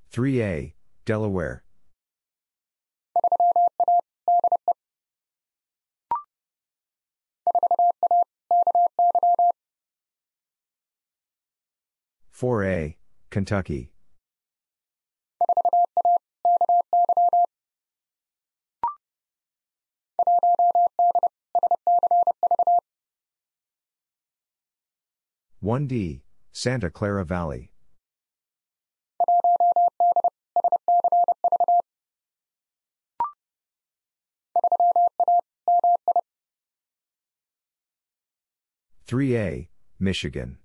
3A, Delaware. 4A, Kentucky. 1D, Santa Clara Valley. 3A, Michigan.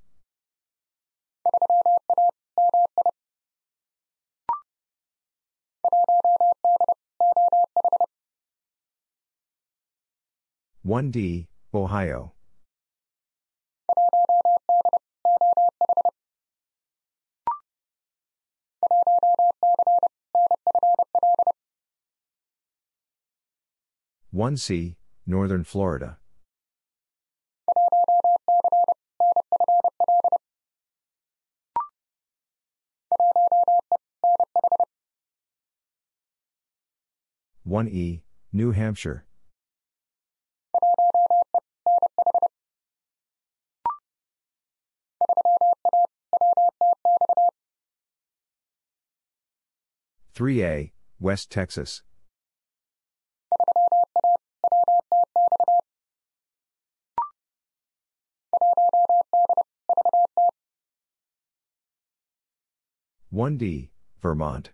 1D, Ohio. 1C, Northern Florida. 1E, New Hampshire. 3A, West Texas. 1D, Vermont.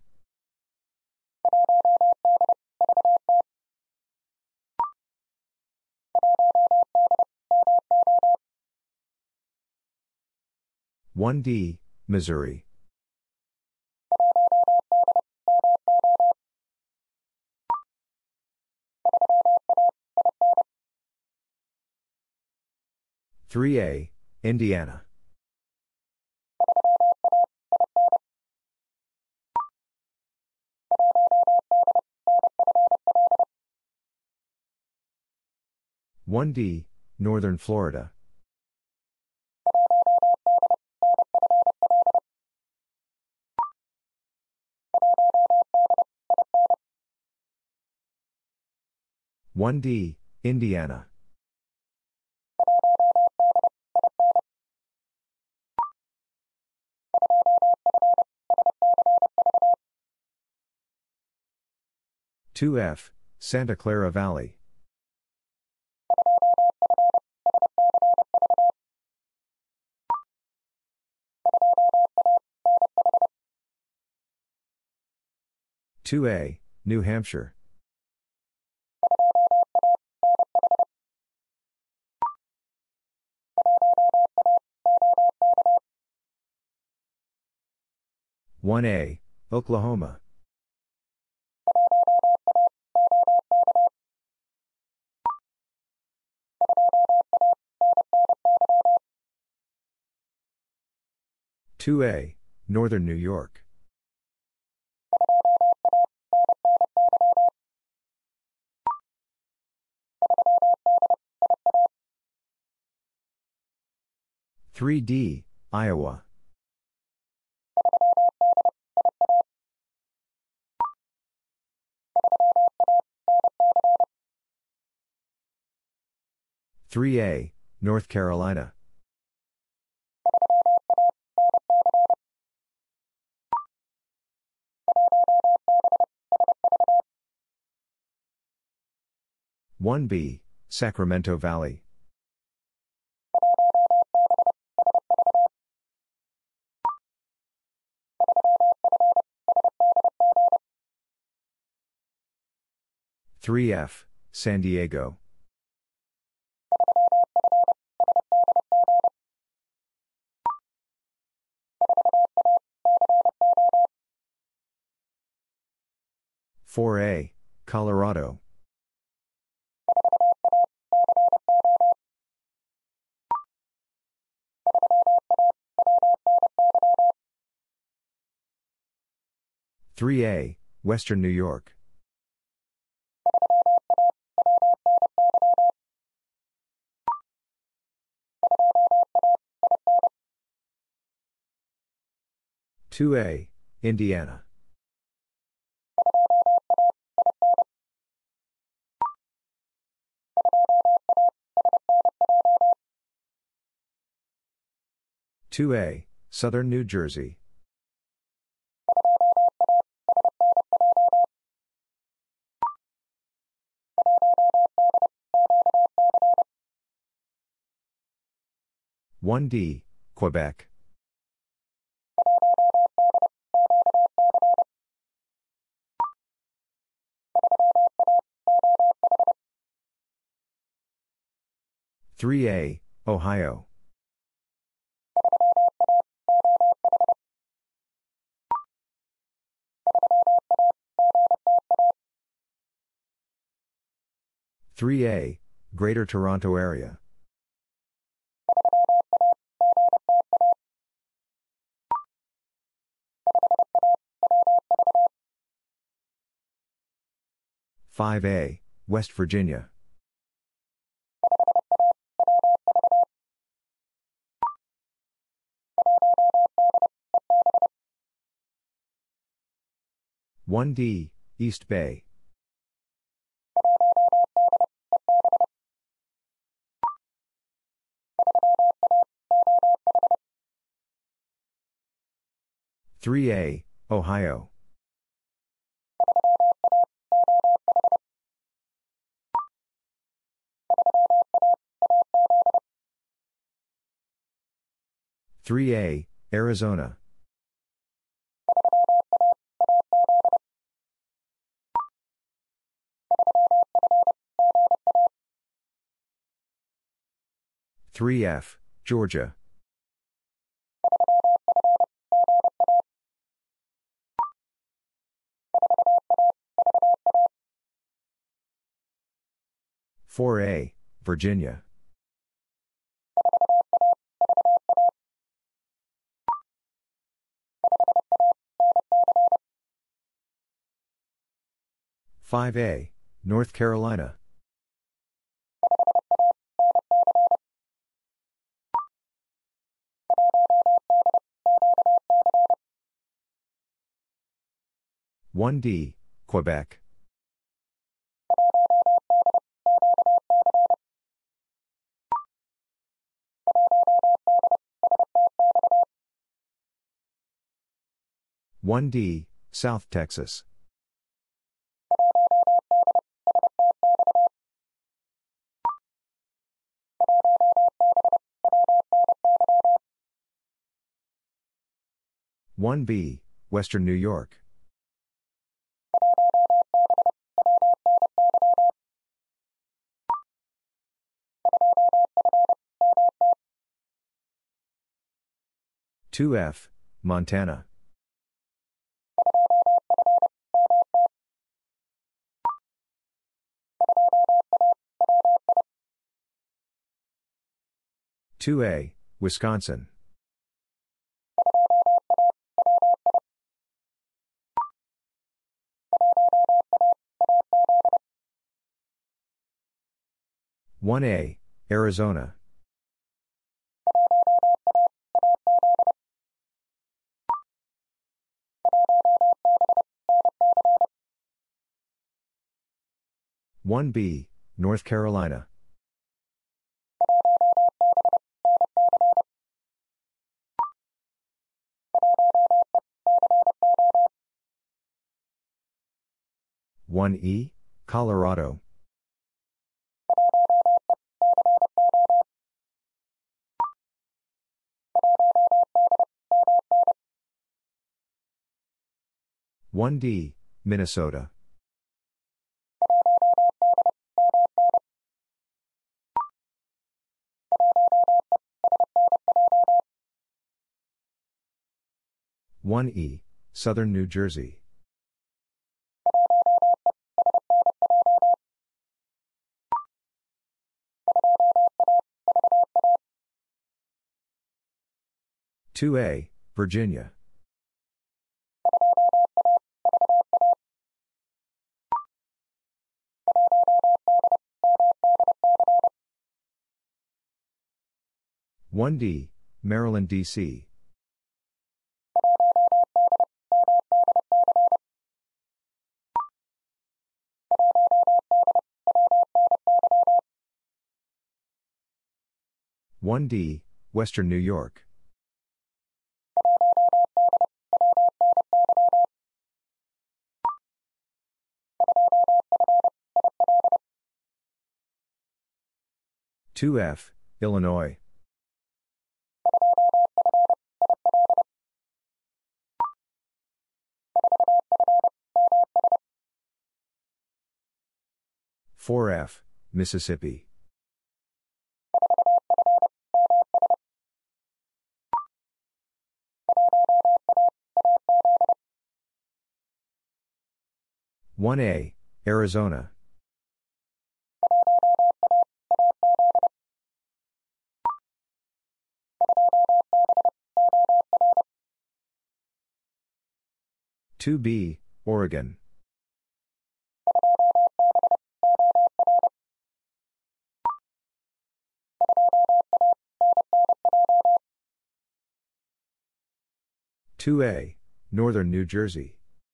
1D, Missouri. 3A, Indiana. 1D, Northern Florida. 1D, Indiana. 2F, Santa Clara Valley. 2A, New Hampshire. 1A, Oklahoma. 2A, Northern New York. 3D, Iowa. 3A, North Carolina. 1B, Sacramento Valley. 3F, San Diego. 4A, Colorado. 3A, Western New York. 2A, Indiana. 2A, Southern New Jersey. 1D, Quebec. 3A, Ohio. 3A, Greater Toronto Area. 5A, West Virginia. 1D, East Bay. 3A, Ohio. 3A, Arizona. 3F, Georgia. 4A, Virginia. 5A, North Carolina. 1D, Quebec. 1D, South Texas. 1B, Western New York. 2F, Montana. 2A, Wisconsin. 1A, Arizona. 1B, North Carolina. 1E, Colorado. 1D, Minnesota. 1E, Southern New Jersey. 2A, Virginia. 1D, Maryland, D.C. 1D, Western New York. 2F, Illinois. 4F, Mississippi. 1A, Arizona. 2B, Oregon. 2A, Northern New Jersey.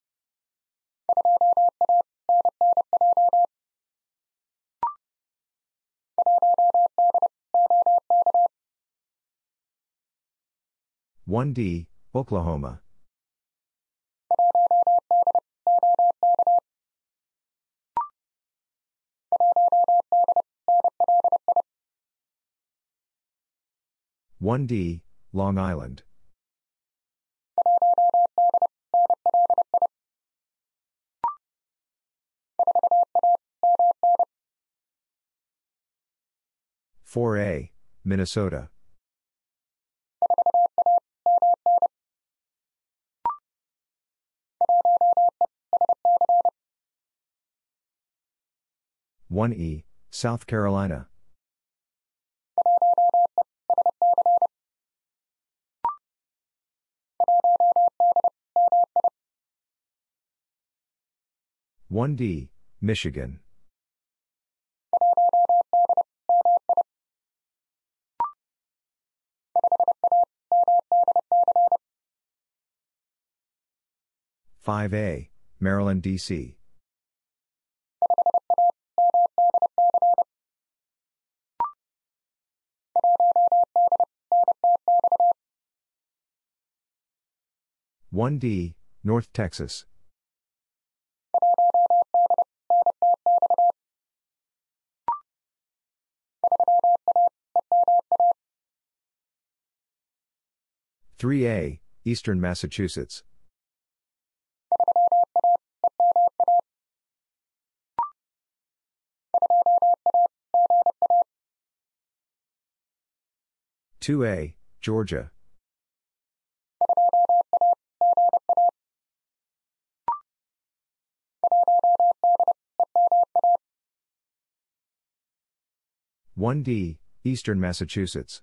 1D, Oklahoma. 1D, Long Island. 4A, Minnesota. 1E, South Carolina. 1D, Michigan. 5A, Maryland, D.C. 1D, North Texas. 3A, Eastern Massachusetts. 2A, Georgia. 1D, Eastern Massachusetts.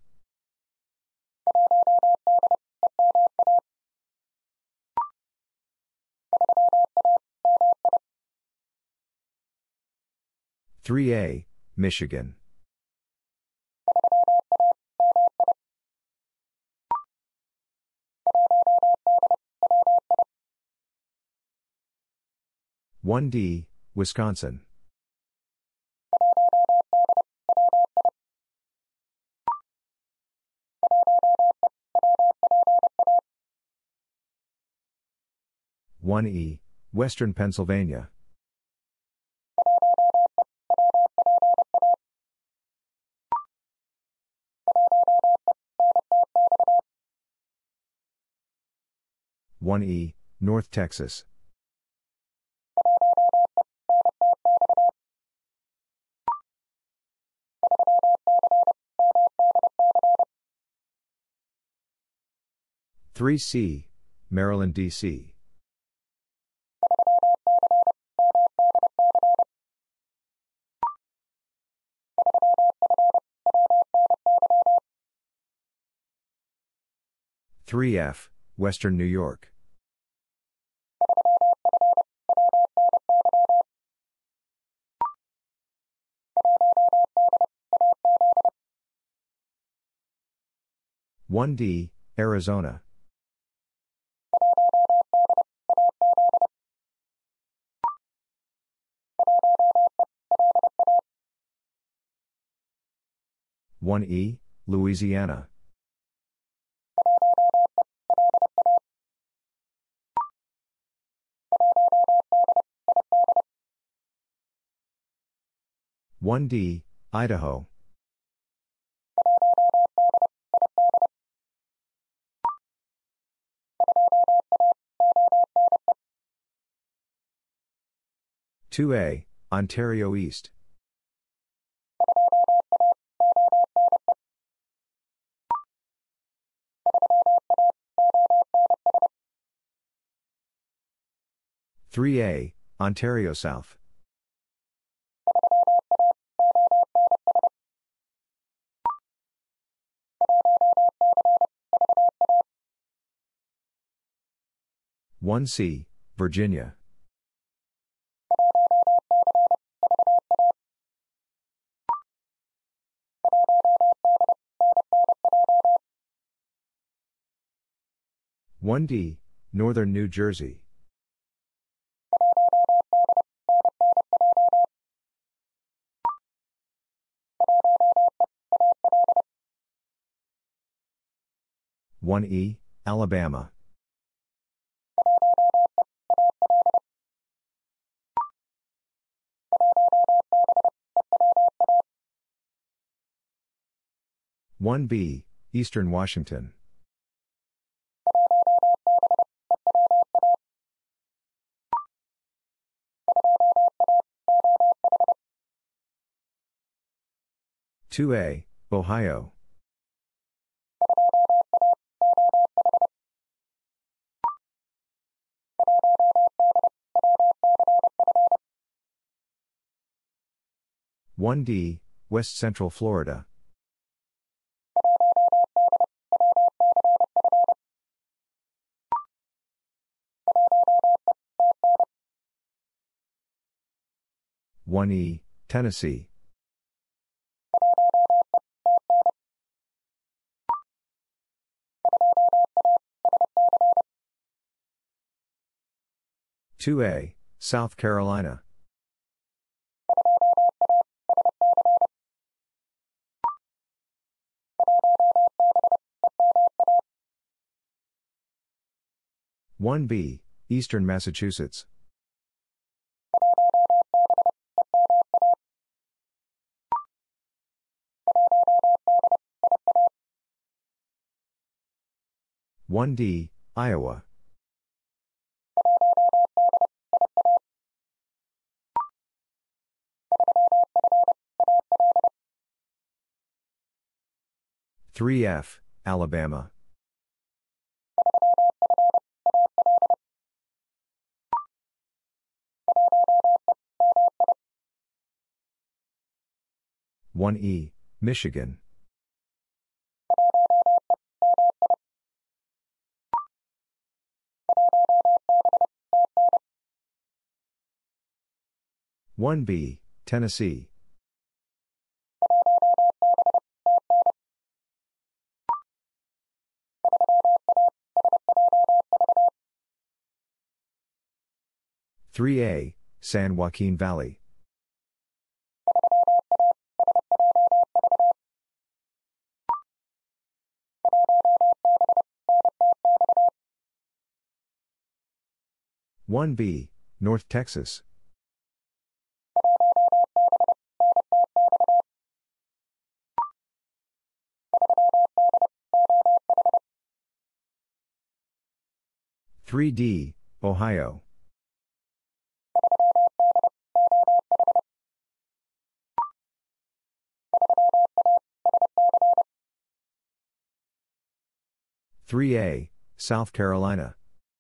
3A, Michigan. 1D, Wisconsin. 1E, Western Pennsylvania. 1E, North Texas. 3C, Maryland, D.C. 3F, Western New York. 1D, Arizona. 1E, Louisiana. 1D, Idaho. 2A, Ontario East. 3A, Ontario South. 1C, Virginia. 1D, Northern New Jersey. 1E, Alabama. 1B, Eastern Washington. 2A, Ohio. 1D, West Central Florida. 1E, Tennessee. 2A, South Carolina. 1B, Eastern Massachusetts. 1D, Iowa. 3F, Alabama. 1E, Michigan. 1B, Tennessee. 3A, San Joaquin Valley. 1B, North Texas. 3D, Ohio. 3A, South Carolina.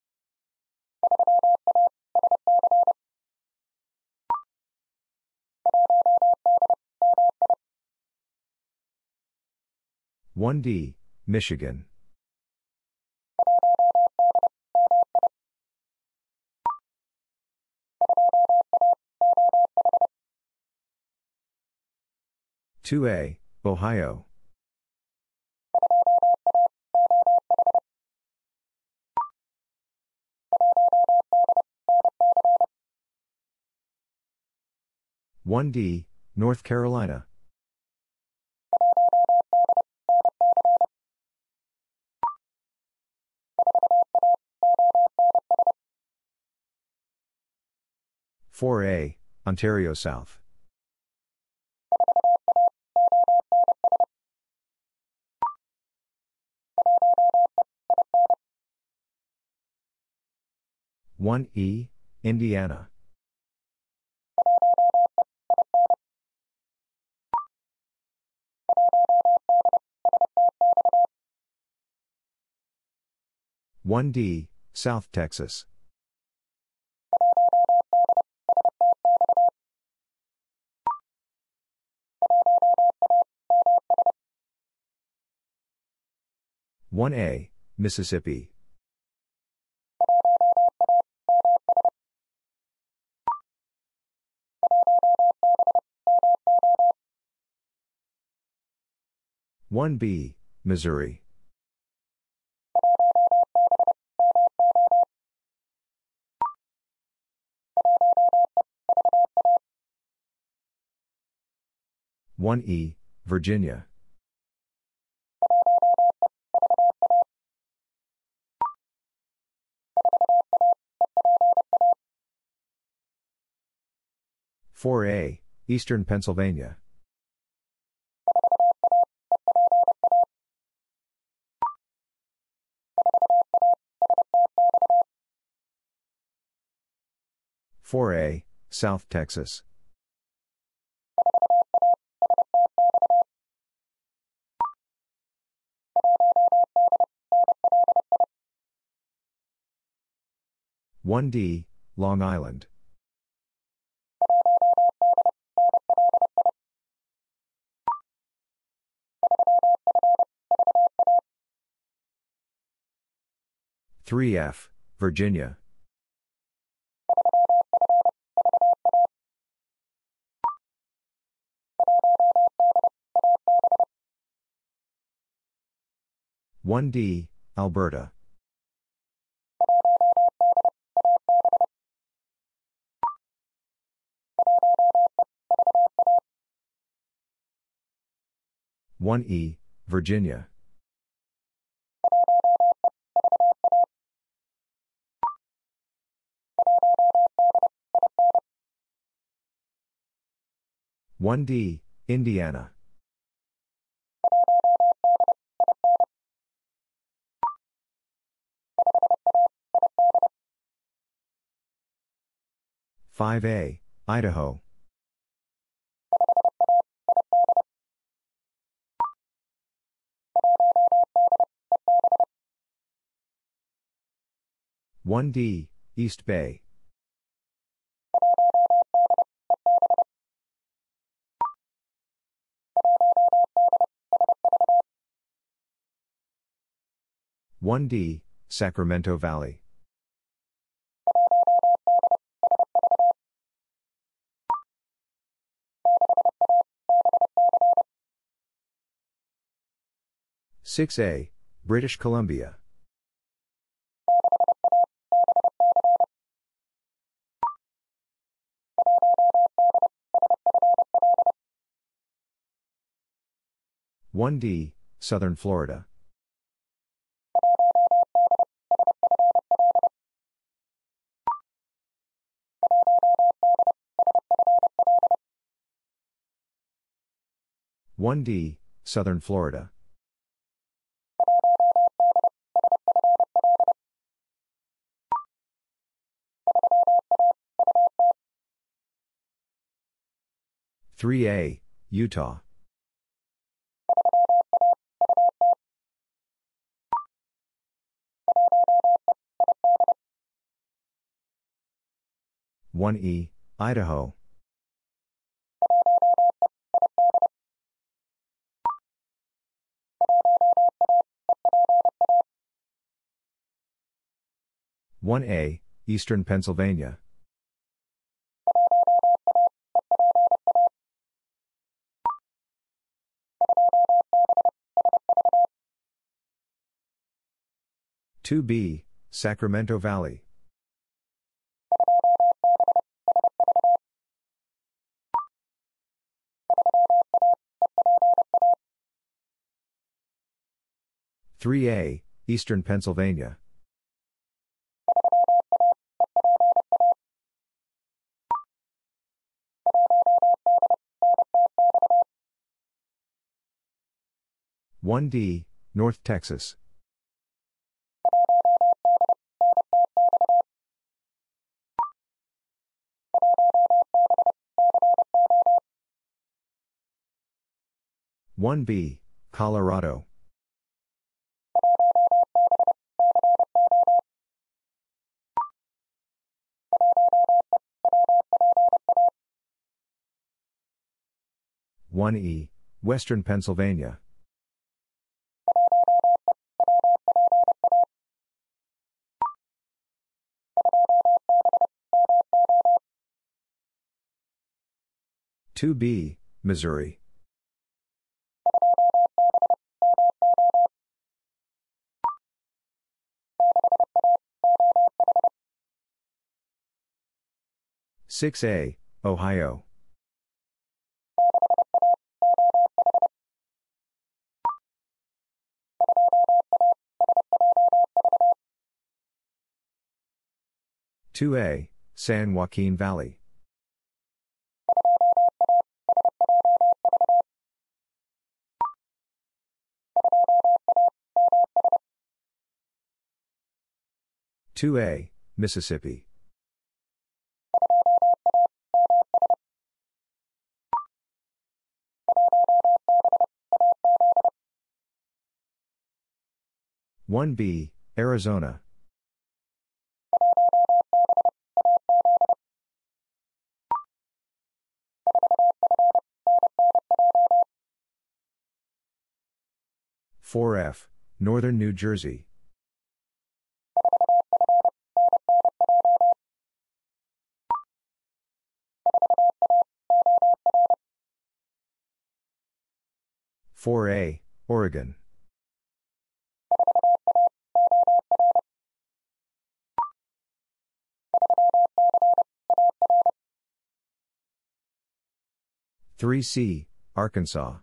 1D, Michigan. 2A, Ohio. 1D, North Carolina. 4A, Ontario South. 1E, Indiana. 1D, South Texas. 1A, Mississippi. 1B, Missouri. 1E, Virginia. 4A, Eastern Pennsylvania. 4A, South Texas. 1D, Long Island. 3F, Virginia. 1D, Alberta. 1E, Virginia. 1D, Indiana. 5A, Idaho. 1D, East Bay. 1D, Sacramento Valley. 6A, British Columbia. 1D, Southern Florida. 1D, Southern Florida. 3A, Utah. 1E, Idaho. 1A, Eastern Pennsylvania. 2B, Sacramento Valley. 3A, Eastern Pennsylvania. 1D, North Texas. 1B, Colorado. 1E, Western Pennsylvania. 2B, Missouri. 6A, Ohio. 2A, San Joaquin Valley. 2A, Mississippi. 1B, Arizona. 4F, Northern New Jersey. 4A, Oregon. 3C, Arkansas.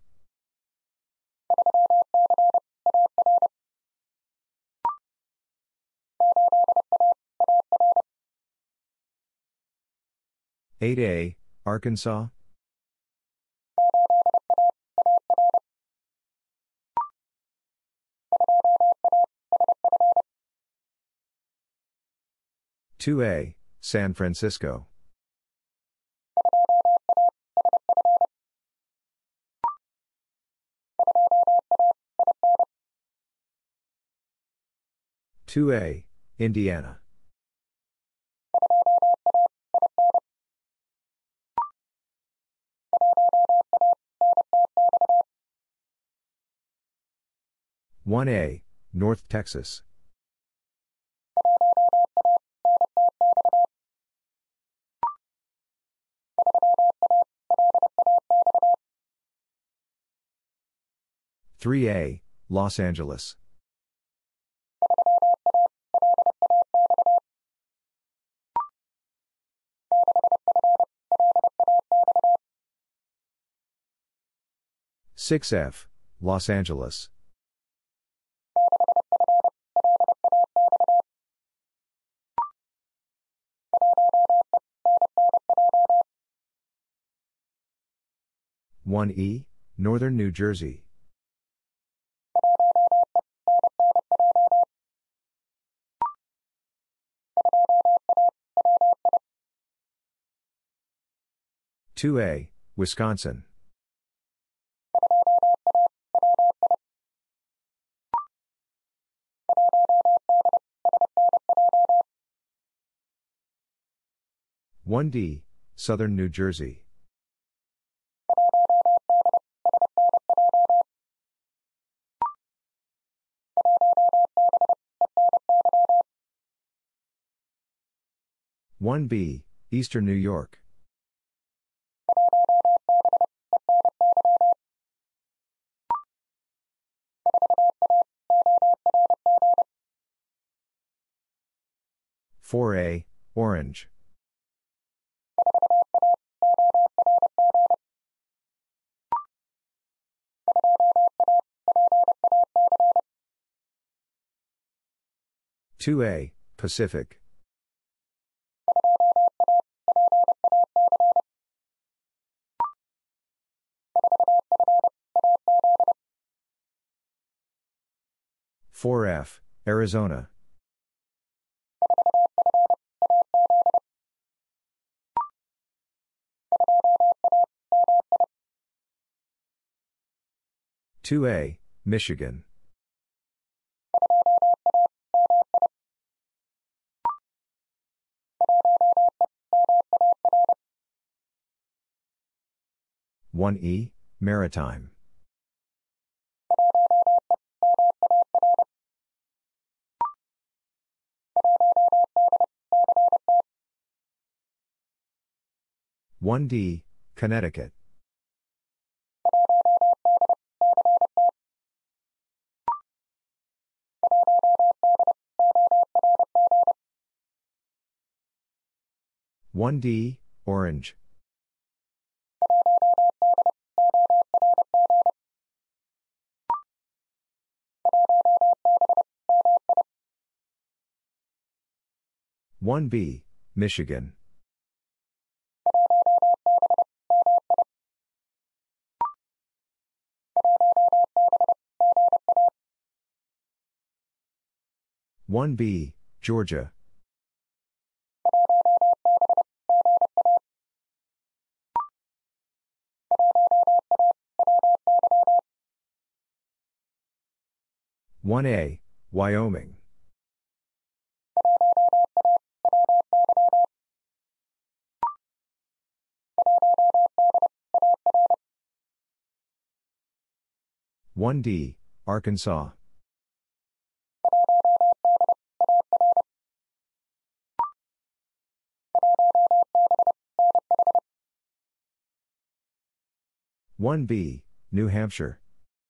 8A, Arkansas. 2A, San Francisco. 2A, Indiana. 1A, North Texas. 3A, Los Angeles. 6F, Los Angeles. 1E, Northern New Jersey. 2A, Wisconsin. 1D, Southern New Jersey. 1B, Eastern New York. 4A, Orange. 2A, Pacific. 4F, Arizona. 2A, Michigan. 1E, Maritime. 1D, Connecticut. 1D, Orange. 1B, Michigan. 1B, Georgia. 1A, Wyoming. 1D, Arkansas. 1B, New Hampshire.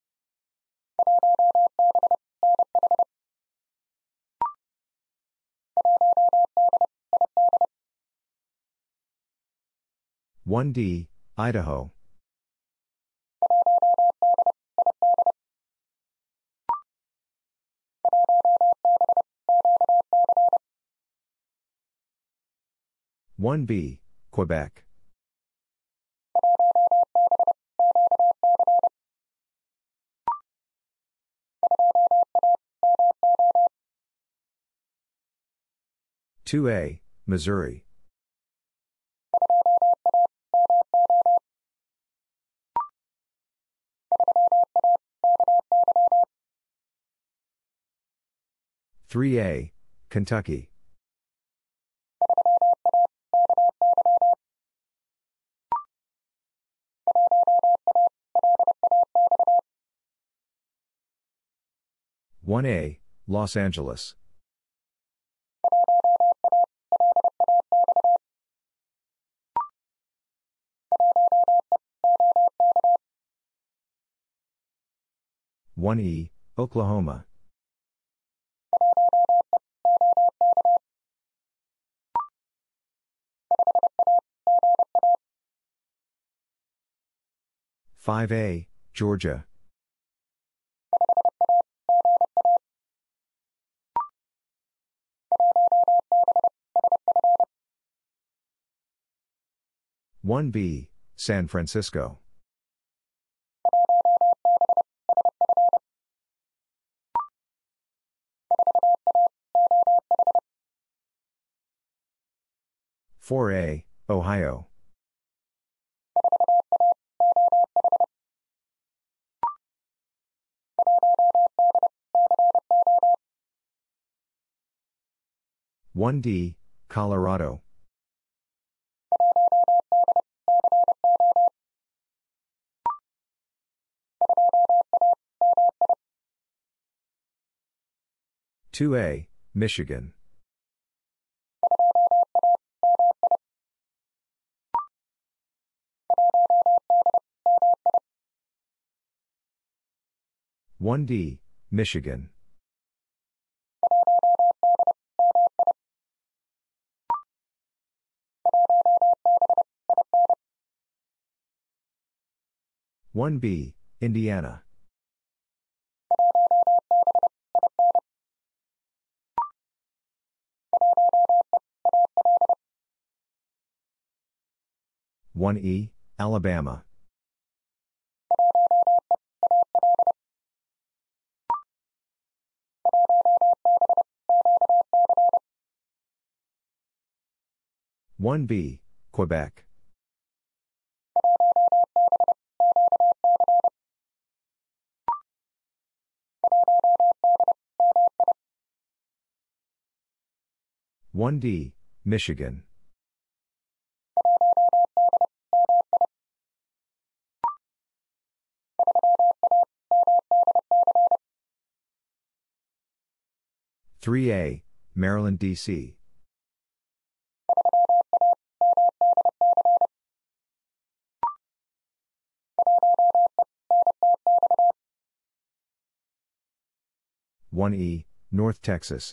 1D, Idaho. 1B, Quebec. 2A, Missouri. 3A, Kentucky. 1A, Los Angeles. 1E, Oklahoma. 5A, Georgia. 1B, San Francisco. 4A, Ohio. 1D, Colorado. 2A, Michigan. 1D, Michigan. 1B, Indiana. 1E, Alabama. 1B, Quebec. 1D, Michigan. 3A, Maryland, D.C. 1E, North Texas.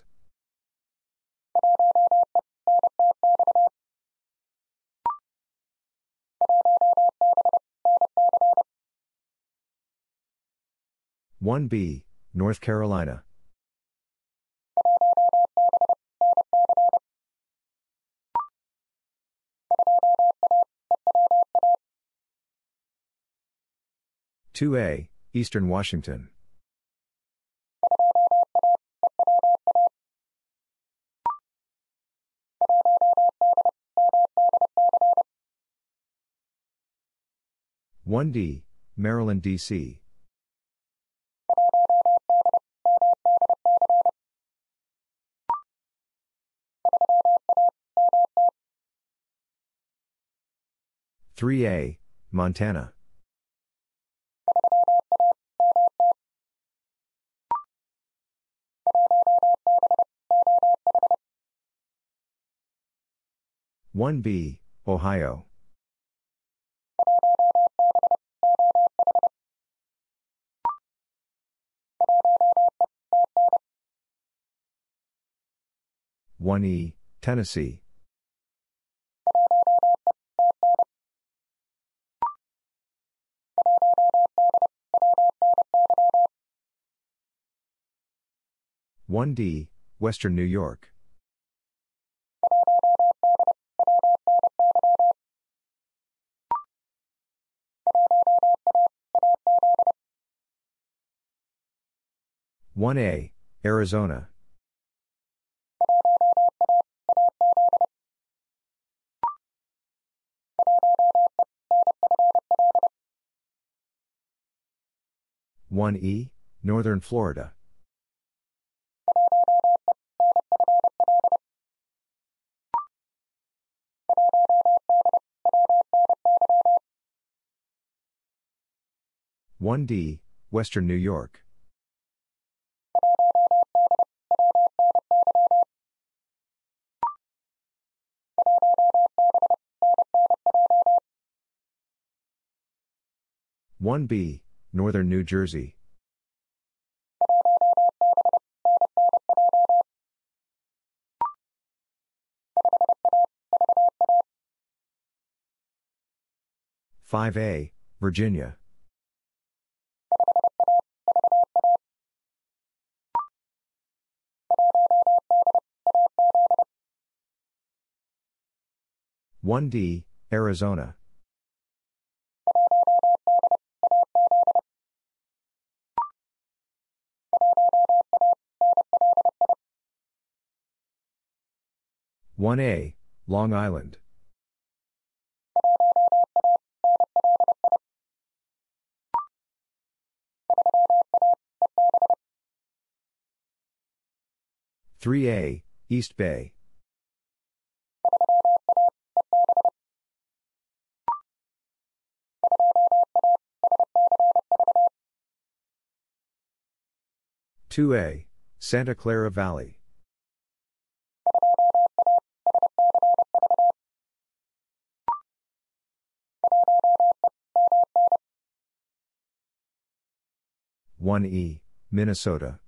1B, North Carolina. 2A, Eastern Washington. 1D, Maryland, D.C. 3A, Montana. 1B, Ohio. 1E, Tennessee. 1D, Western New York. 1A, Arizona. 1E, Northern Florida. 1D, Western New York. 1B, Northern New Jersey. 5A, Virginia. 1D, Arizona. 1A, Long Island. 3A, East Bay. 2A, Santa Clara Valley. 1E, Minnesota.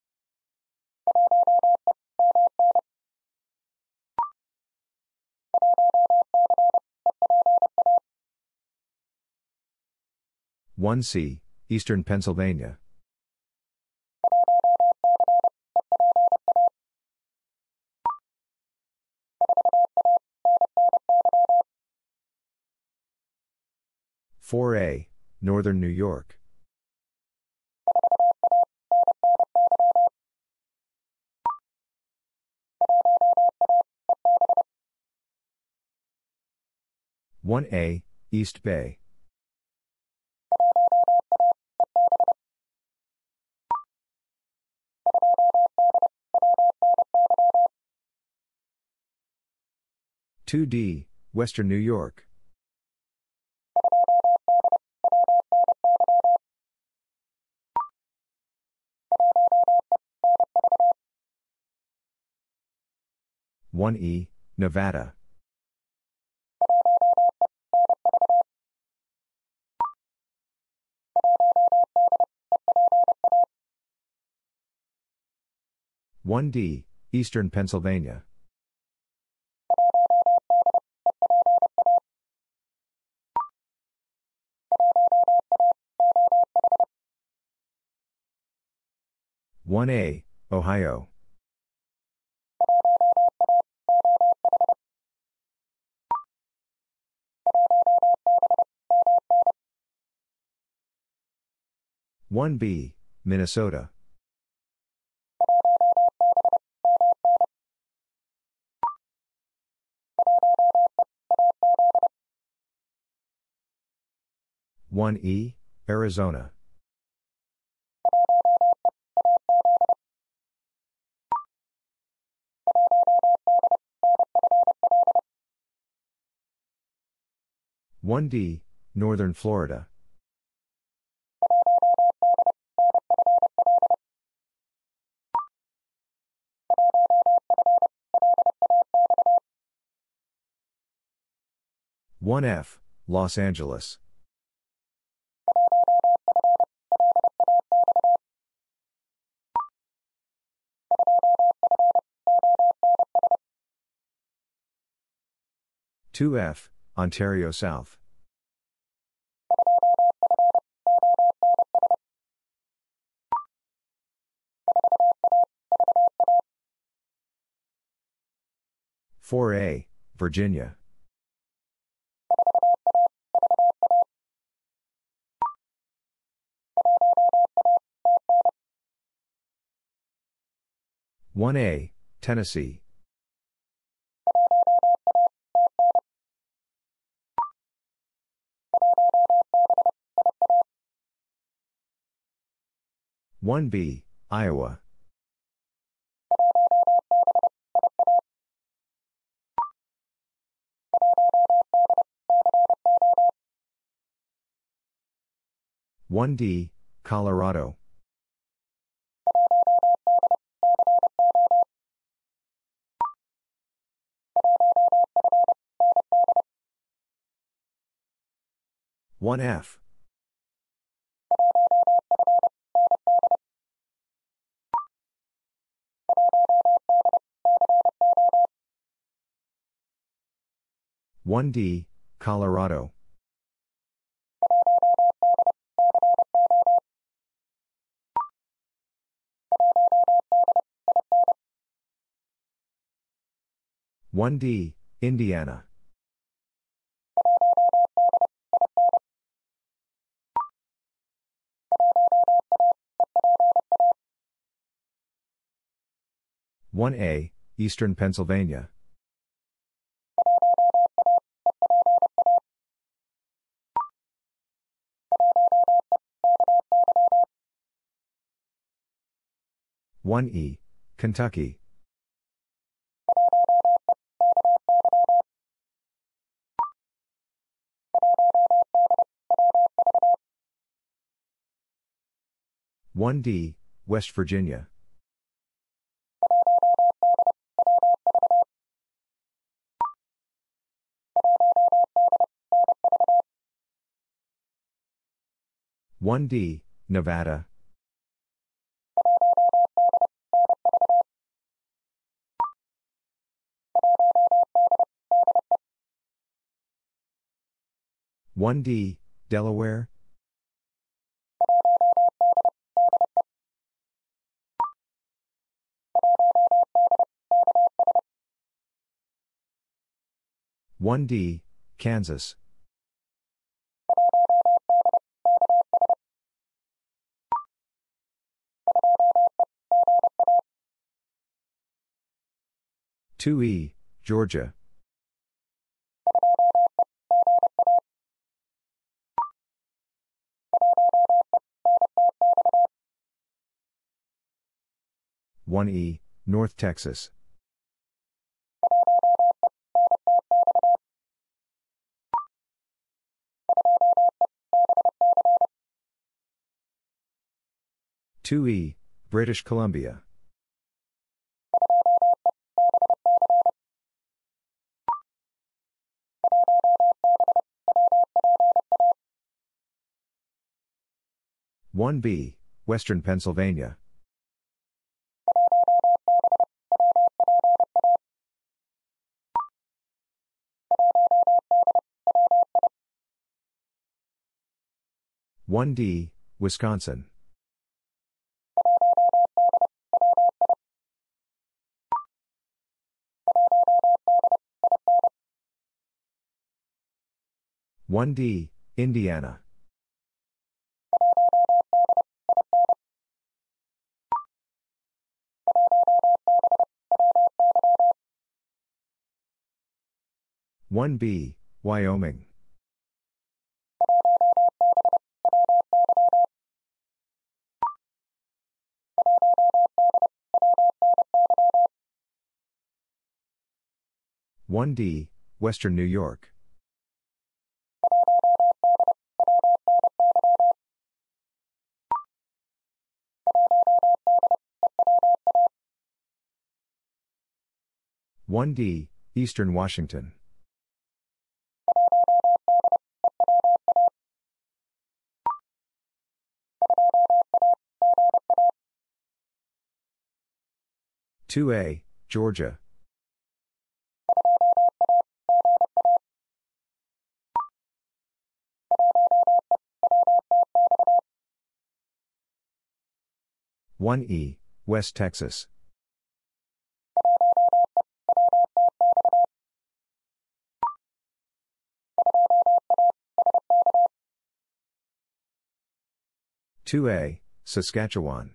1C, Eastern Pennsylvania. 4A, Northern New York. 1A, East Bay. 2D, Western New York. 1E, Nevada. 1D, Eastern Pennsylvania. 1A, Ohio. 1B, Minnesota. 1E, Arizona. 1D, Northern Florida. 1F, Los Angeles. 2F, Ontario South. 4A, Virginia. 1A, Tennessee. 1B, Iowa. 1D, Colorado. 1F. 1D, Colorado. 1D, Indiana. 1A, Eastern Pennsylvania. 1E, Kentucky. 1D, West Virginia. 1D, Nevada. 1D, Delaware. 1D, Kansas. 2E, Georgia. 1E, North Texas. 2E, British Columbia. 1B, Western Pennsylvania. 1D, Wisconsin. 1D, Indiana. 1B, Wyoming. 1D, Western New York. 1D, Eastern Washington. 2A, Georgia. 1E, West Texas. 2A, Saskatchewan.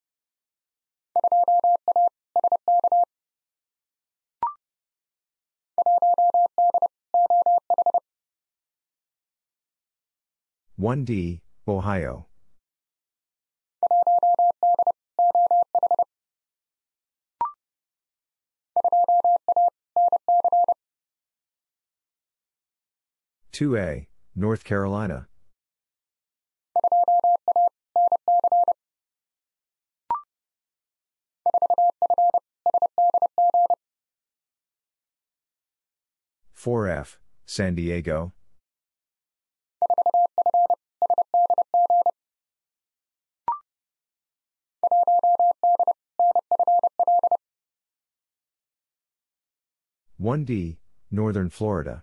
1D, Ohio. 2A, North Carolina. 4F, San Diego. 1D, Northern Florida.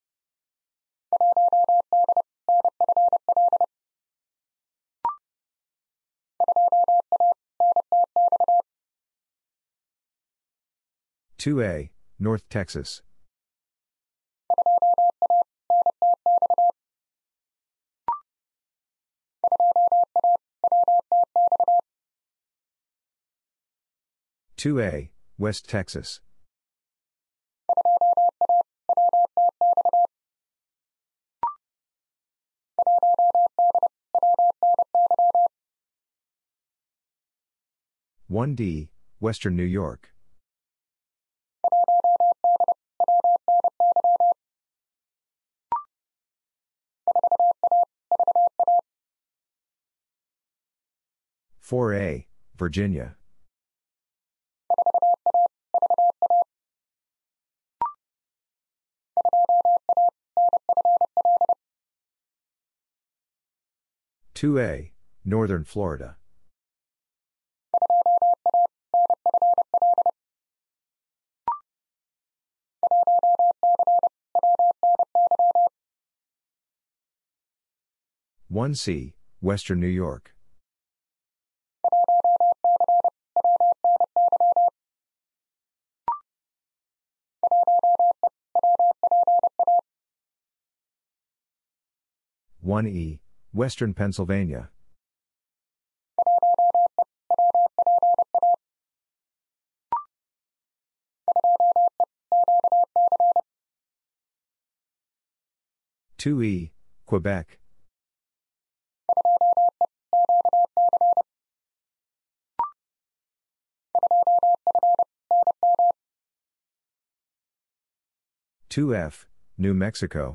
2A, North Texas. 2A, West Texas. 1D, Western New York. 4A, Virginia. 2A, Northern Florida. 1C, Western New York. 1E, Western Pennsylvania. 2E, Quebec. 2F, New Mexico.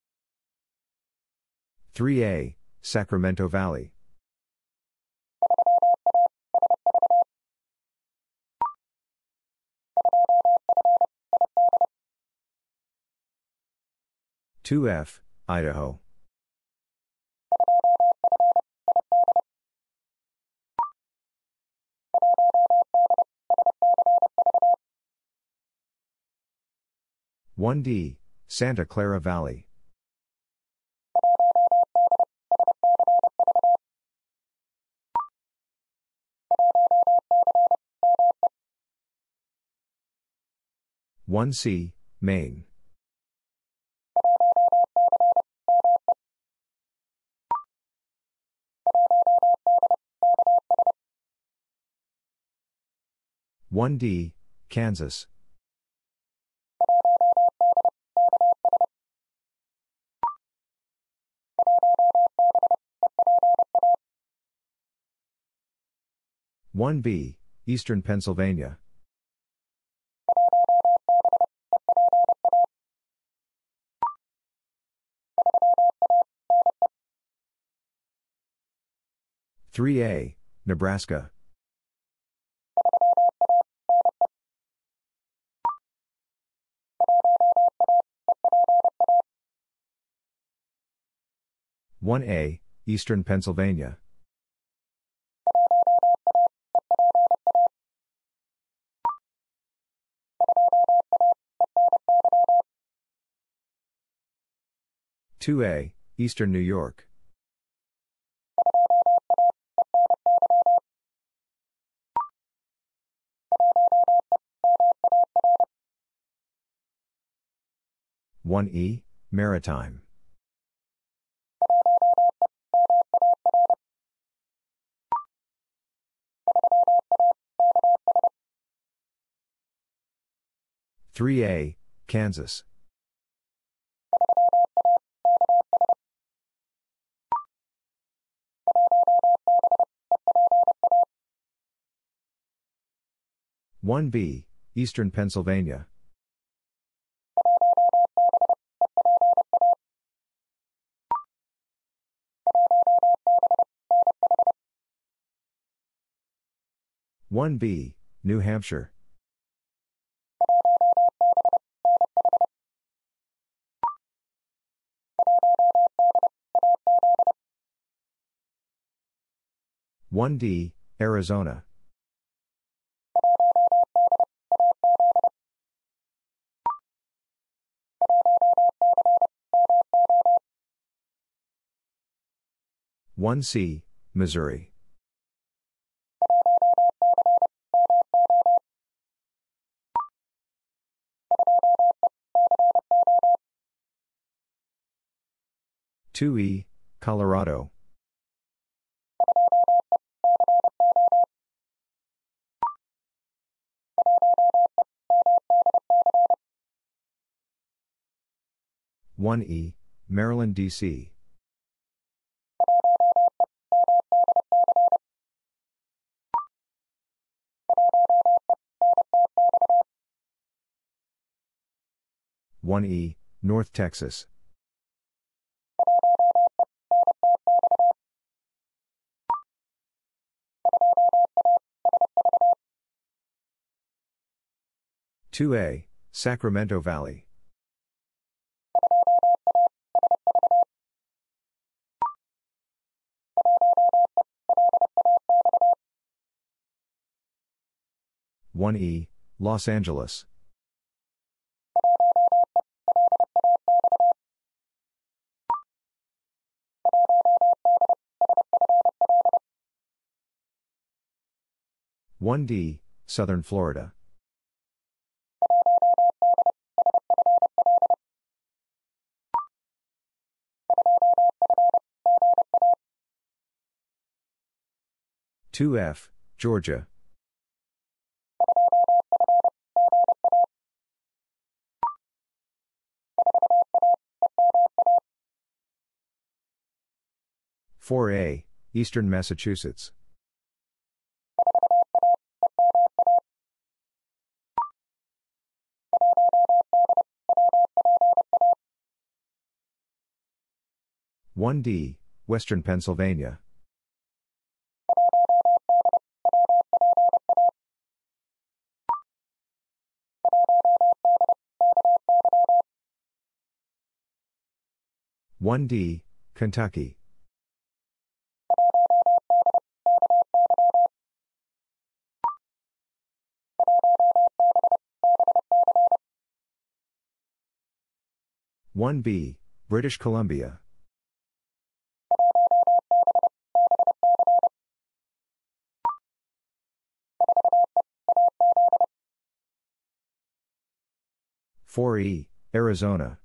3A, Sacramento Valley. 2F, Idaho. 1D, Santa Clara Valley. 1C, Maine. 1D, Kansas. 1B, Eastern Pennsylvania. 3A, Nebraska. 1A, Eastern Pennsylvania. 2A, Eastern New York. 1E, Maritime. 3A, Kansas. 1B, Eastern Pennsylvania. 1B, New Hampshire. 1D, Arizona. 1C, Missouri. 2E, Colorado. 1E, Maryland, D.C. 1E, North Texas. 2A, Sacramento Valley. 1E, Los Angeles. 1D, Southern Florida. 2F, Georgia. 4A, Eastern Massachusetts. 1D, Western Pennsylvania. 1D, Kentucky. 1B, British Columbia. 4E, Arizona.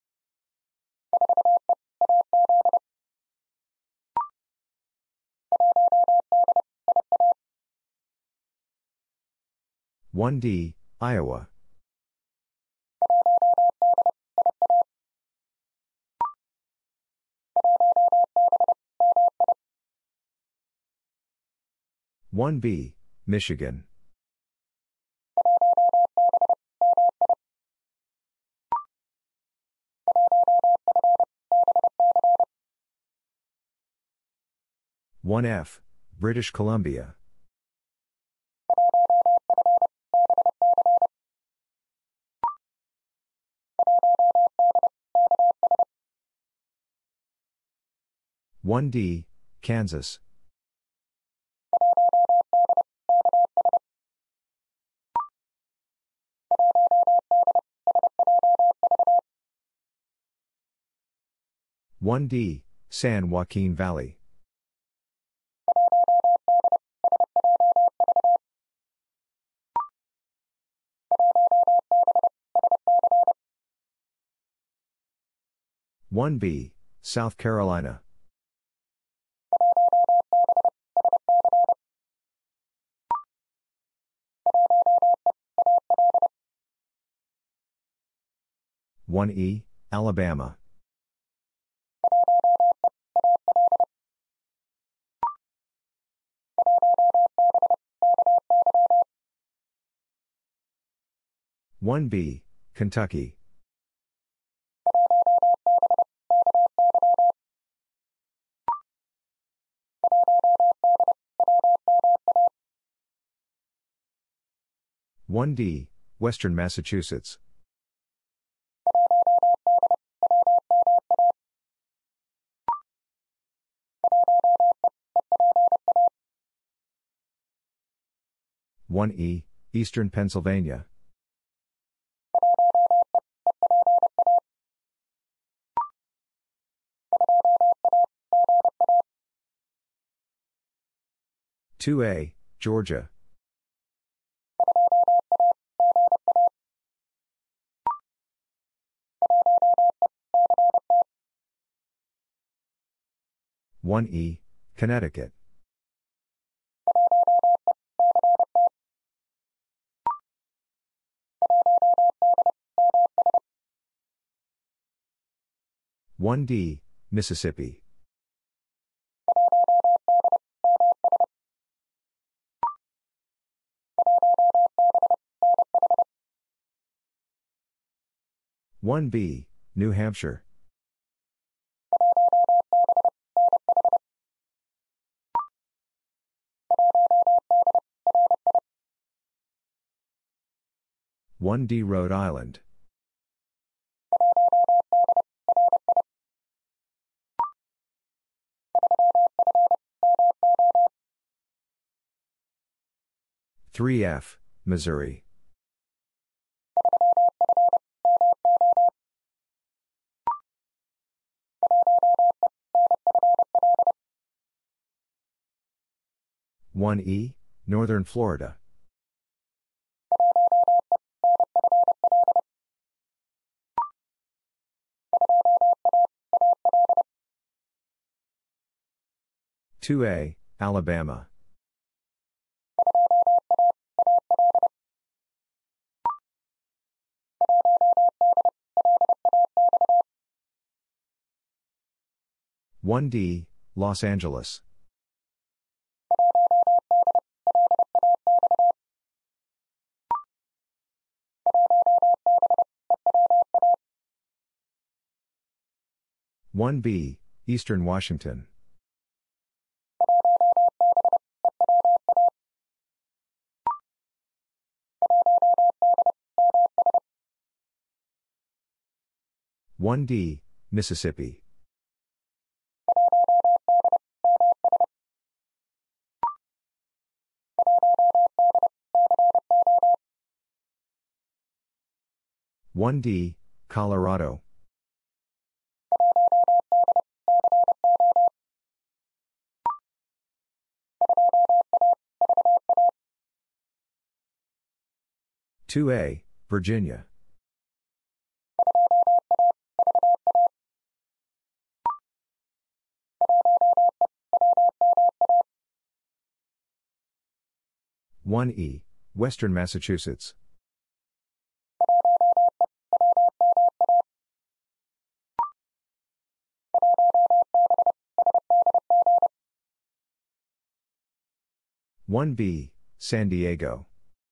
1D, Iowa. 1B, Michigan. 1F, British Columbia. 1D, Kansas. 1D, San Joaquin Valley. 1B, South Carolina. 1E, Alabama. 1B, Kentucky. 1D, Western Massachusetts. 1E, Eastern Pennsylvania. 2A, Georgia. 1E, Connecticut. 1D, Mississippi. 1B, New Hampshire. 1D, Rhode Island. 3F, Missouri. 1E, Northern Florida. 2A, Alabama. 1D, Los Angeles. 1B, Eastern Washington. 1D, Mississippi. 1D, Colorado. 2A, Virginia. 1E, Western Massachusetts. 1B, San Diego.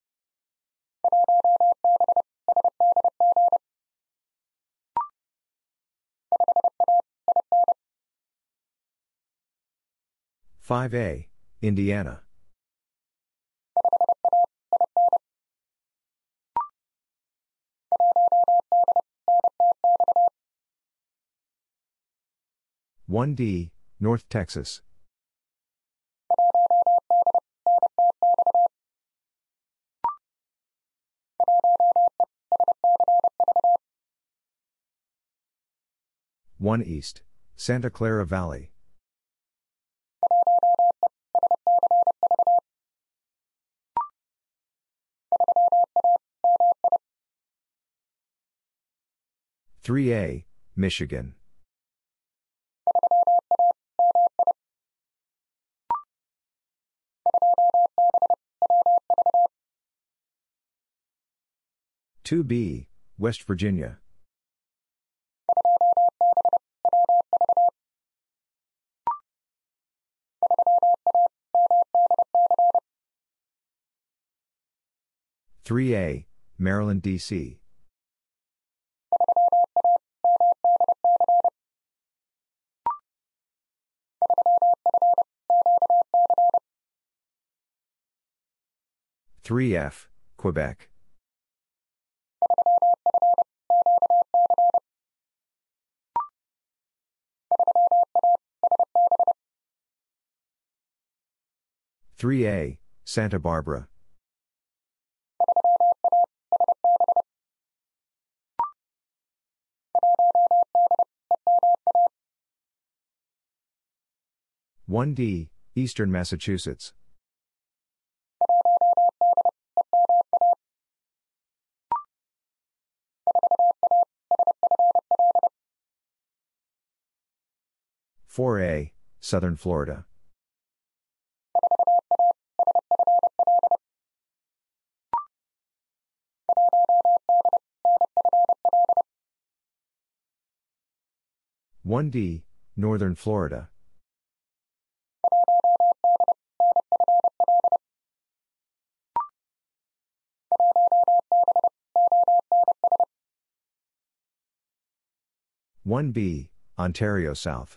5A, Indiana. 1D, North Texas. 1 East, Santa Clara Valley. 3A, Michigan. 2B, West Virginia. 3A, Maryland, D.C. 3F, Quebec. 3A, Santa Barbara. 1D, Eastern Massachusetts. 4A, Southern Florida. 1D, Northern Florida. 1B, Ontario South.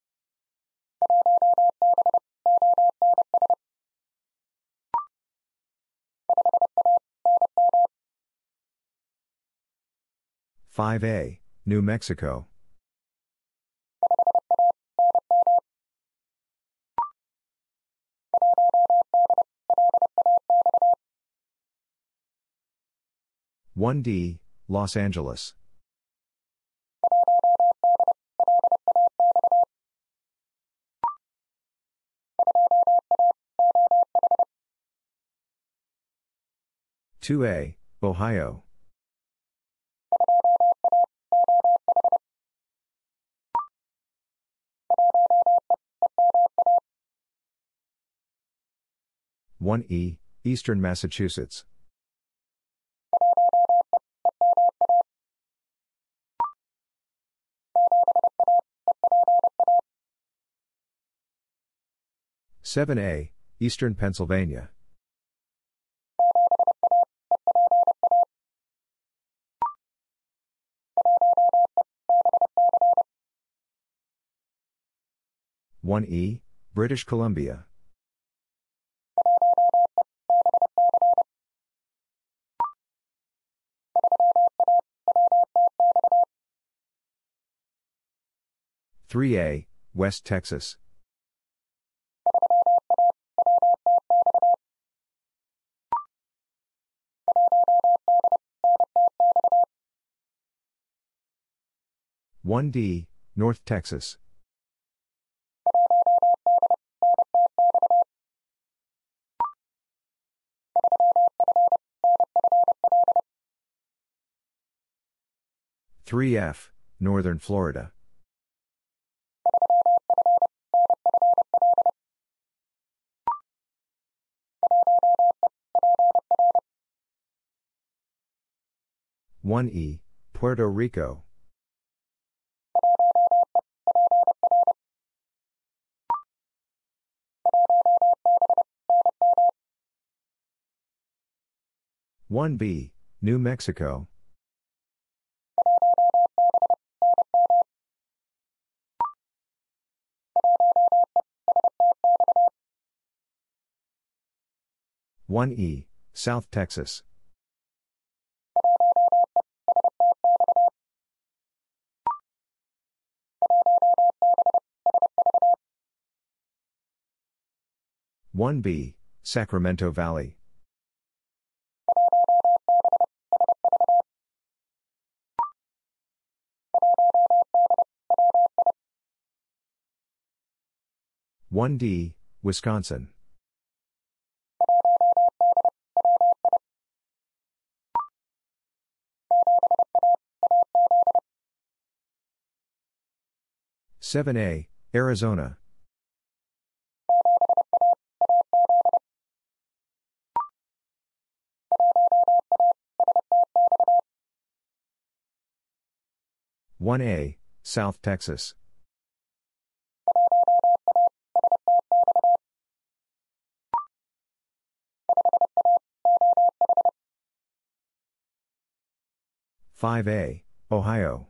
5A, New Mexico. 1D, Los Angeles. 2A, Ohio. 1E, Eastern Massachusetts. 7A, Eastern Pennsylvania. 1E, British Columbia. 3A, West Texas. 1D, North Texas. 3F, Northern Florida. 1E, Puerto Rico. 1B, New Mexico. 1E, South Texas. 1B, Sacramento Valley. 1D, Wisconsin. 7A, Arizona. 1A, South Texas. 5A, Ohio.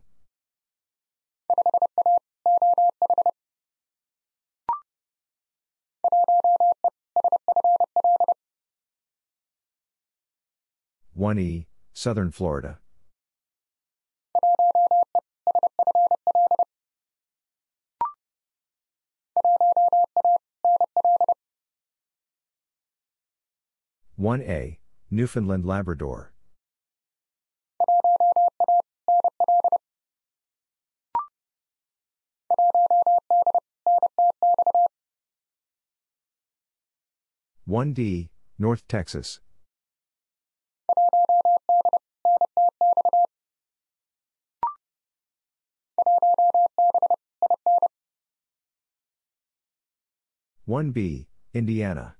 1E, Southern Florida. 1A, Newfoundland Labrador. 1D, North Texas. 1B, Indiana.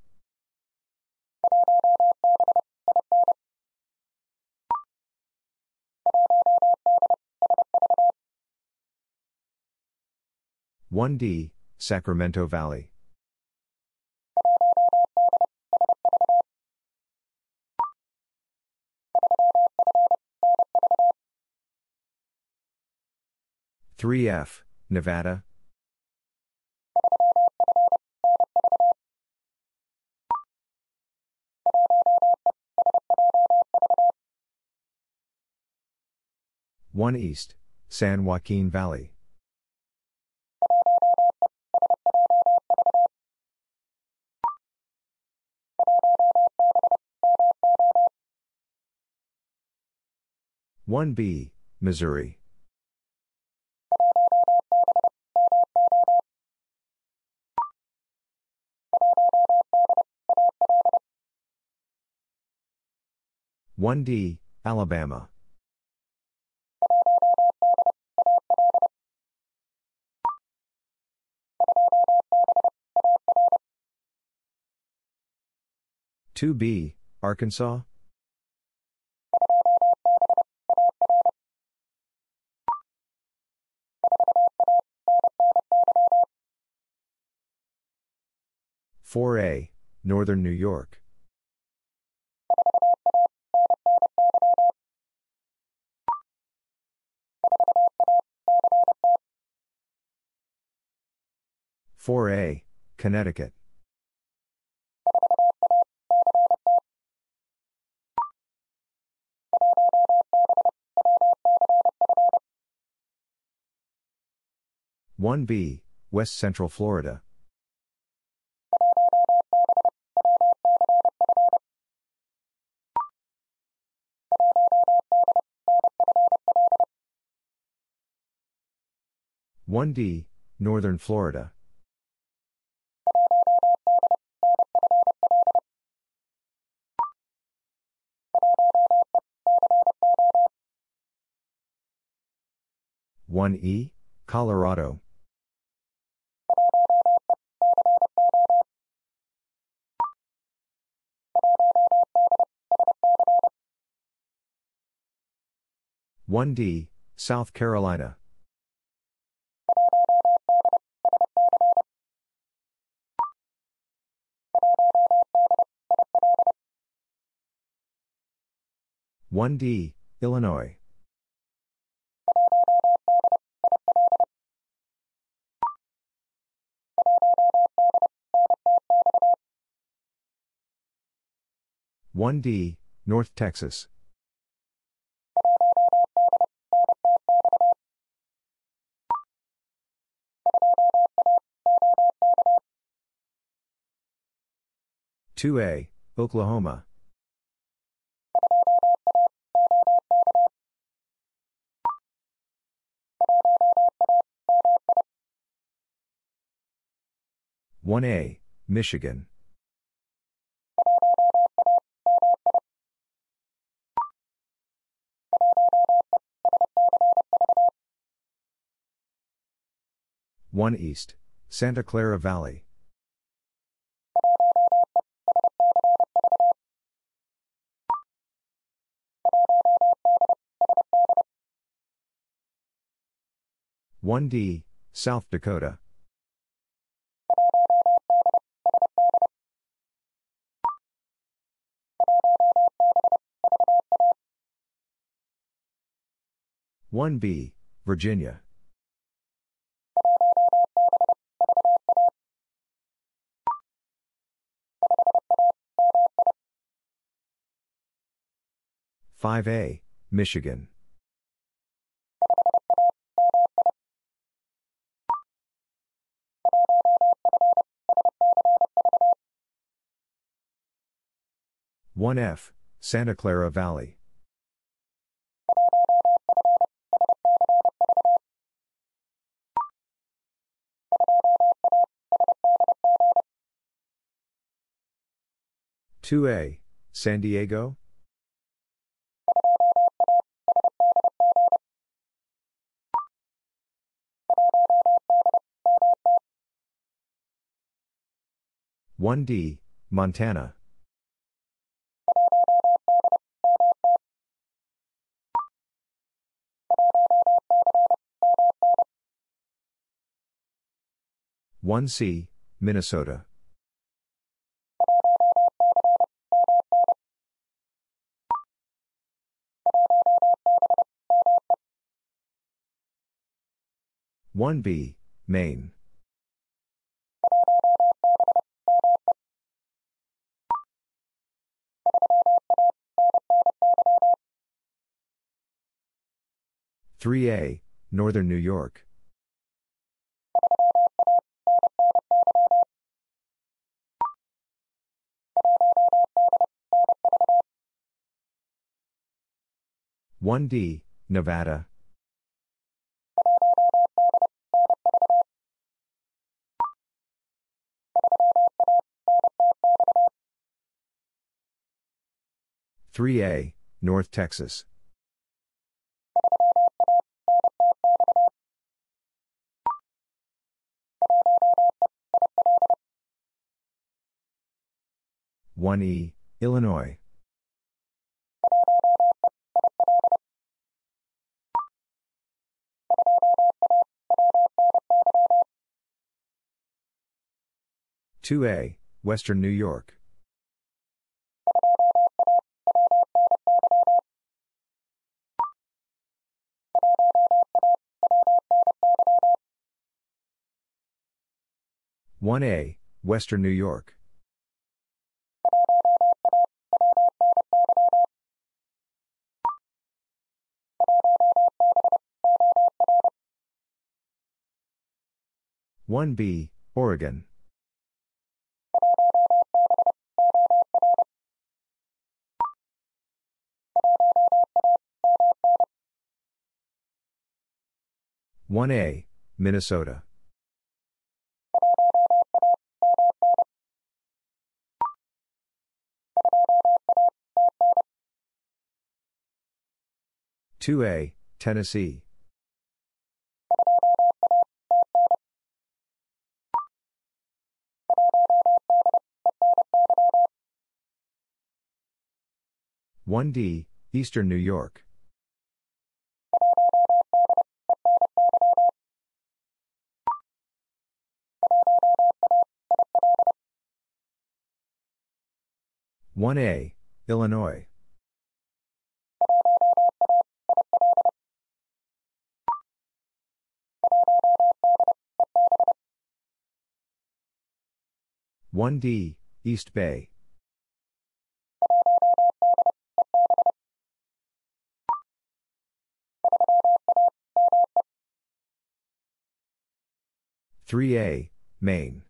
1D, Sacramento Valley. 3F, Nevada. 1 East, San Joaquin Valley. 1B, Missouri. 1D, Alabama. 2B, Arkansas. 4A, Northern New York. 4A, Connecticut. 1B, West Central Florida. 1D, Northern Florida. 1E, Colorado. 1D, South Carolina. 1D, Illinois. 1D, North Texas. 2A, Oklahoma. 1A, Michigan. 1 East, Santa Clara Valley. 1D, South Dakota. 1B, Virginia. 5A, Michigan. 1F, Santa Clara Valley. 2A, San Diego. 1D, Montana. 1C, Minnesota. 1B, Maine. 3A, Northern New York. 1D, Nevada. 3A, North Texas. 1E, Illinois. 2A, Western New York. 1A, Western New York. 1B, Oregon. 1A, Minnesota. 2A, Tennessee. 1D, Eastern New York. 1A, Illinois. 1D, East Bay. 3A, Maine.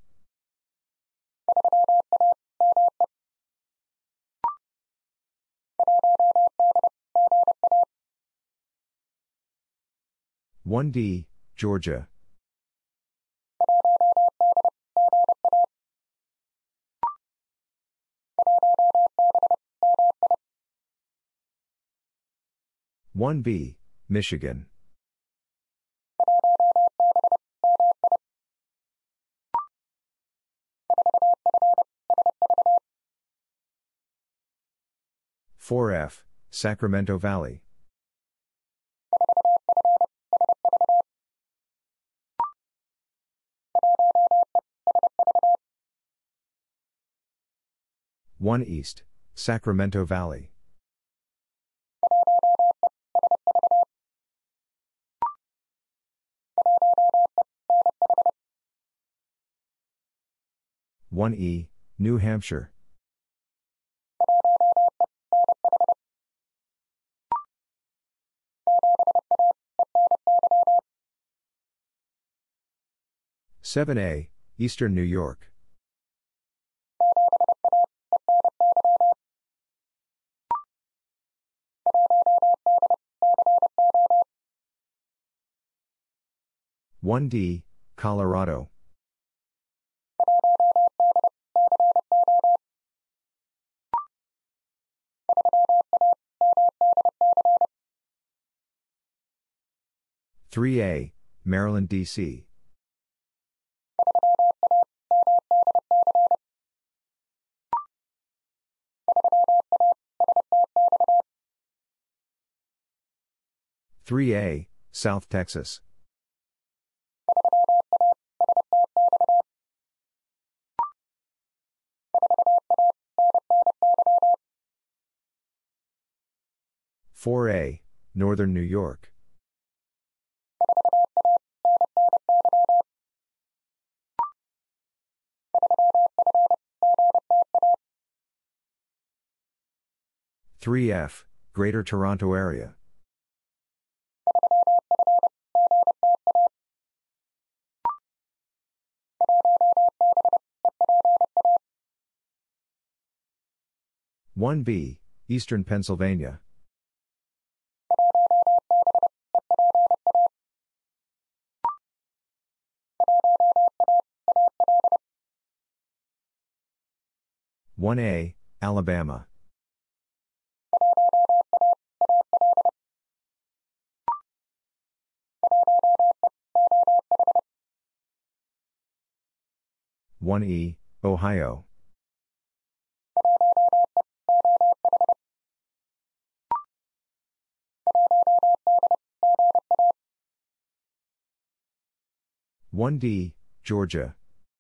1D, Georgia. 1B, Michigan. 4F, Sacramento Valley. 1 East, Sacramento Valley. 1E, New Hampshire. 7A, Eastern New York. 1D, Colorado. 3A, Maryland, D.C. 3A, South Texas. 4A, Northern New York. 3F, Greater Toronto Area. 1B, Eastern Pennsylvania. 1A, Alabama. 1E, Ohio. 1D, Georgia.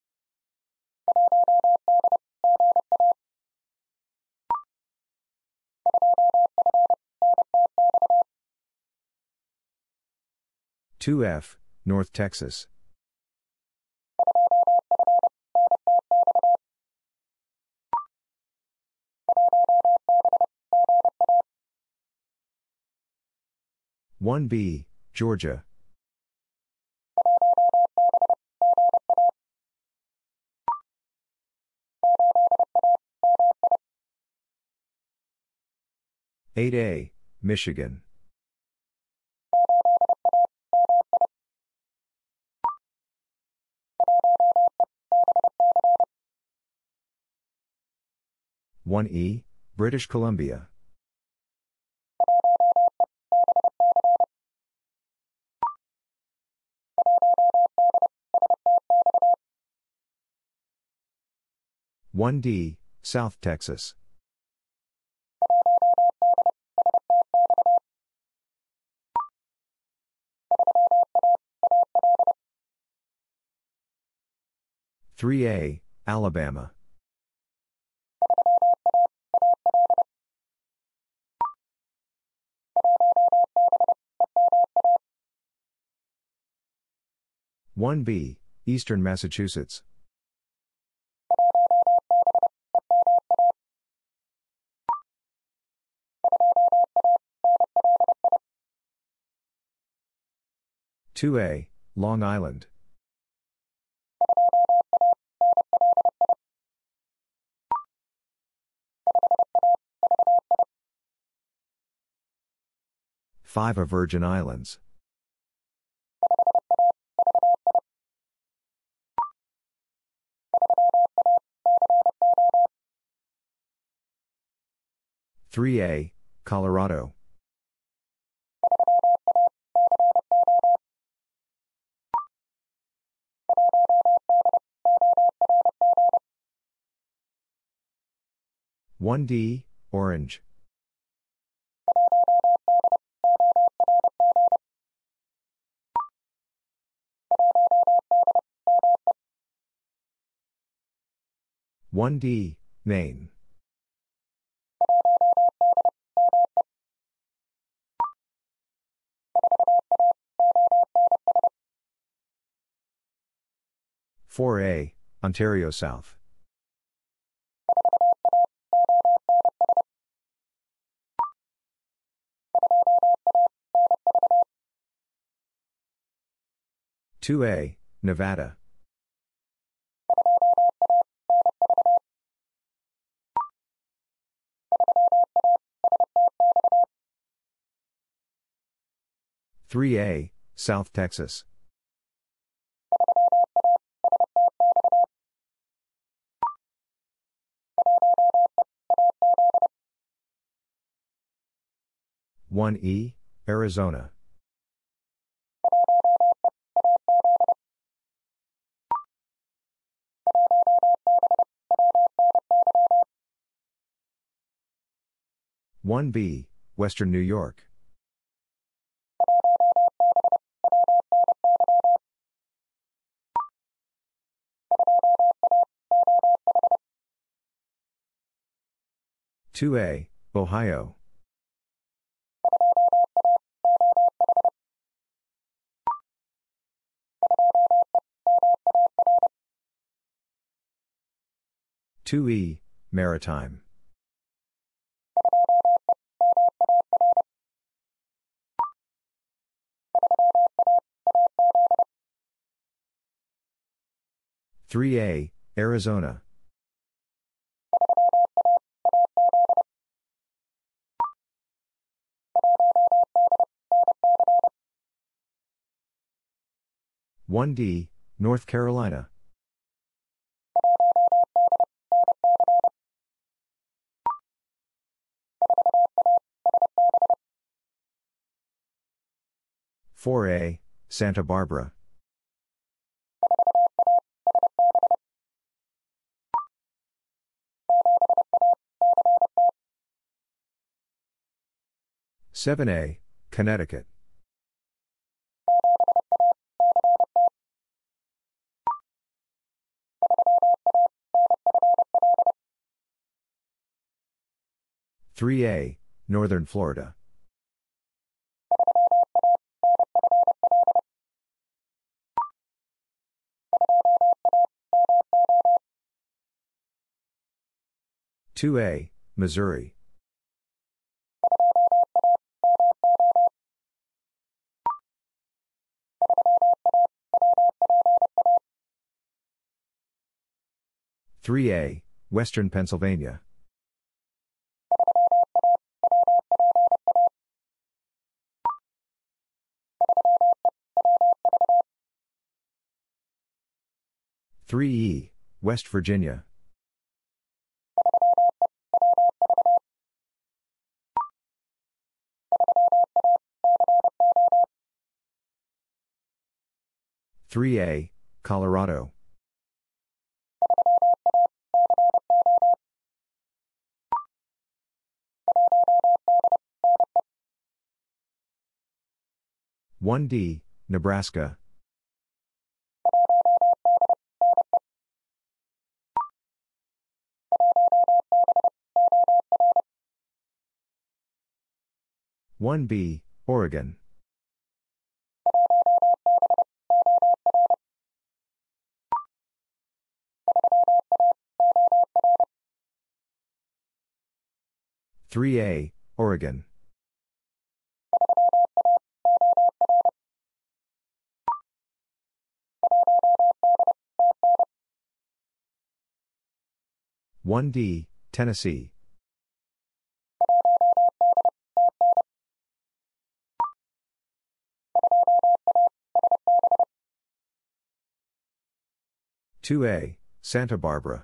2F, North Texas. 1B, Georgia. 8A, Michigan. 1E, British Columbia. 1D, South Texas. 3A, Alabama. 1B, Eastern Massachusetts. 2A, Long Island. 5 Virgin Islands. 3A, Colorado. 1D, Orange. 1D, Maine. 4A, Ontario South. 2A, Nevada. 3A, South Texas. 1E, Arizona. 1B, Western New York. 2A, Ohio. 2E, Maritime. 3A, Arizona. 1D, North Carolina. 4A, Santa Barbara. 7A, Connecticut. 3A, Northern Florida. 2A, Missouri. 3A, Western Pennsylvania. 3E, West Virginia. 3A, Colorado. 1D, Nebraska. 1B, Oregon. 3A, Oregon. 1D, Tennessee. 2A, Santa Barbara.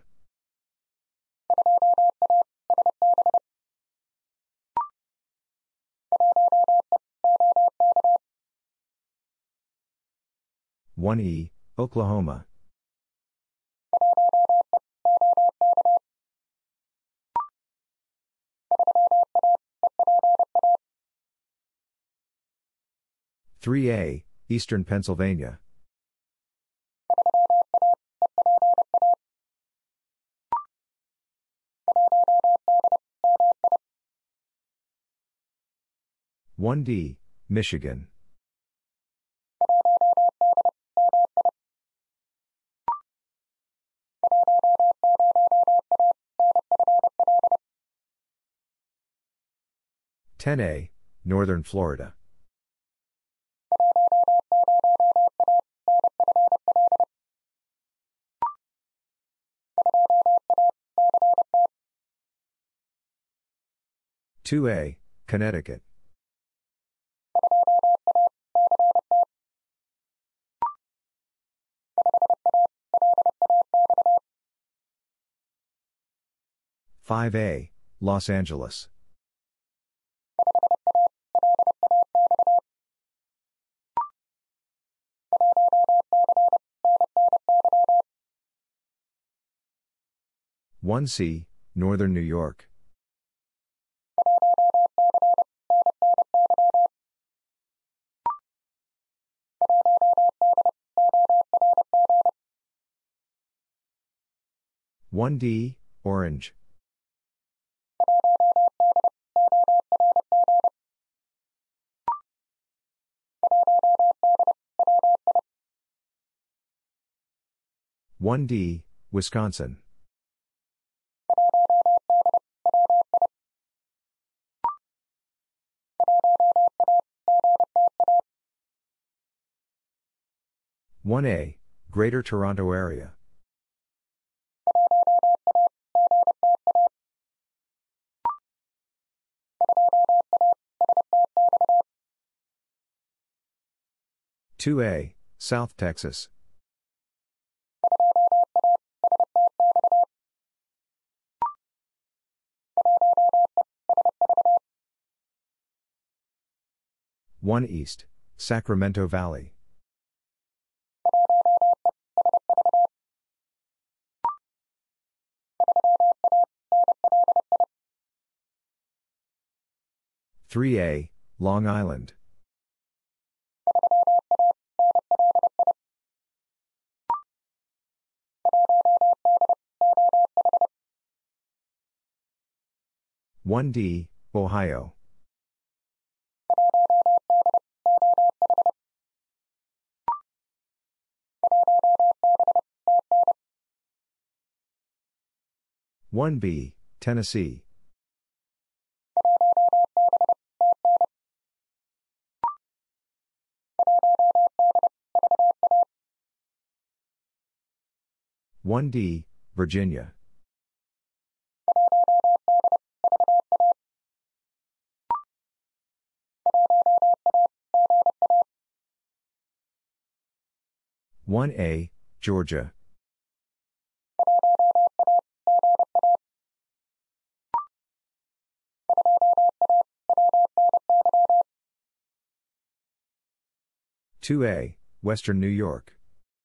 1E, Oklahoma. 3A, Eastern Pennsylvania. 1D, Michigan. 10A, Northern Florida. 2A, Connecticut. 5A, Los Angeles. 1C, Northern New York. 1D, Orange. 1D, Wisconsin. 1A, Greater Toronto Area. 2A, South Texas. 1 East, Sacramento Valley. 3A, Long Island. 1D, Ohio. 1B, Tennessee. 1D, Virginia. 1A, Georgia. 2A, Western New York.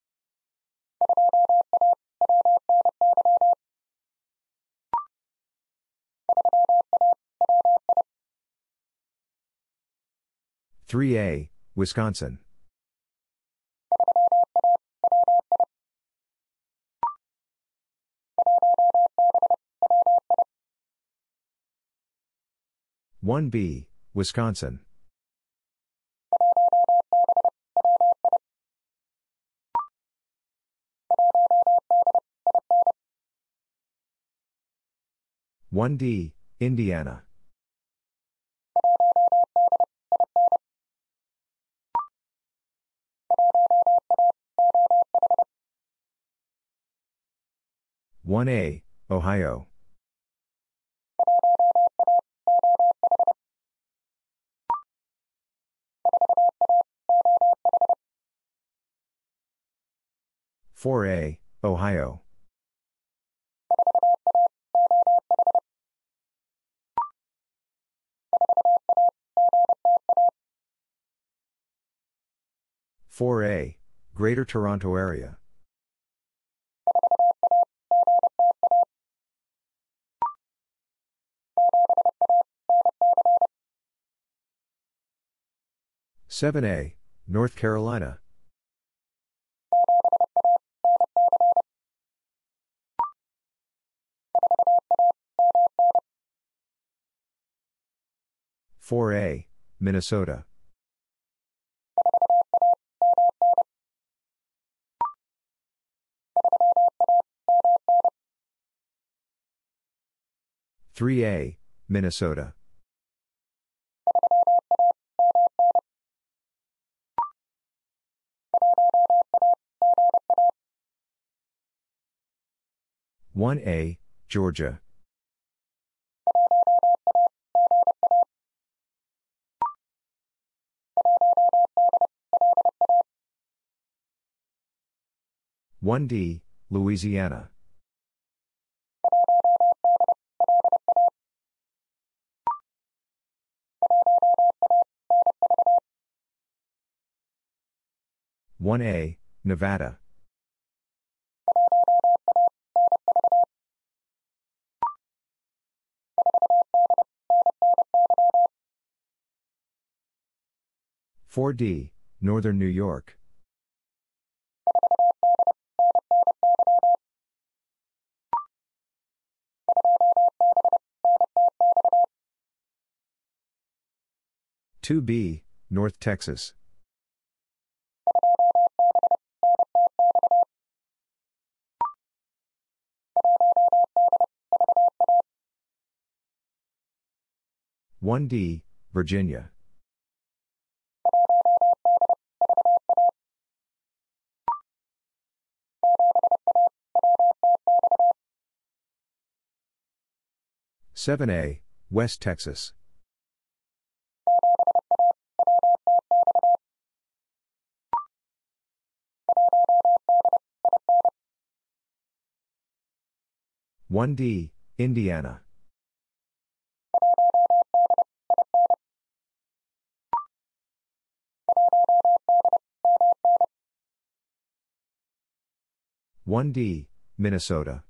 3A, Wisconsin. 1B, Wisconsin. 1D, Indiana. 1A, Ohio. 4A, Ohio. 4A, Greater Toronto Area. 7A, North Carolina. 4A, Minnesota. 3A, Minnesota. 1A, Georgia. 1D, Louisiana. 1A, Nevada. 4D, Northern New York. 2B, North Texas. 1D, Virginia. 7A, West Texas. 1D, Indiana. 1D, Minnesota.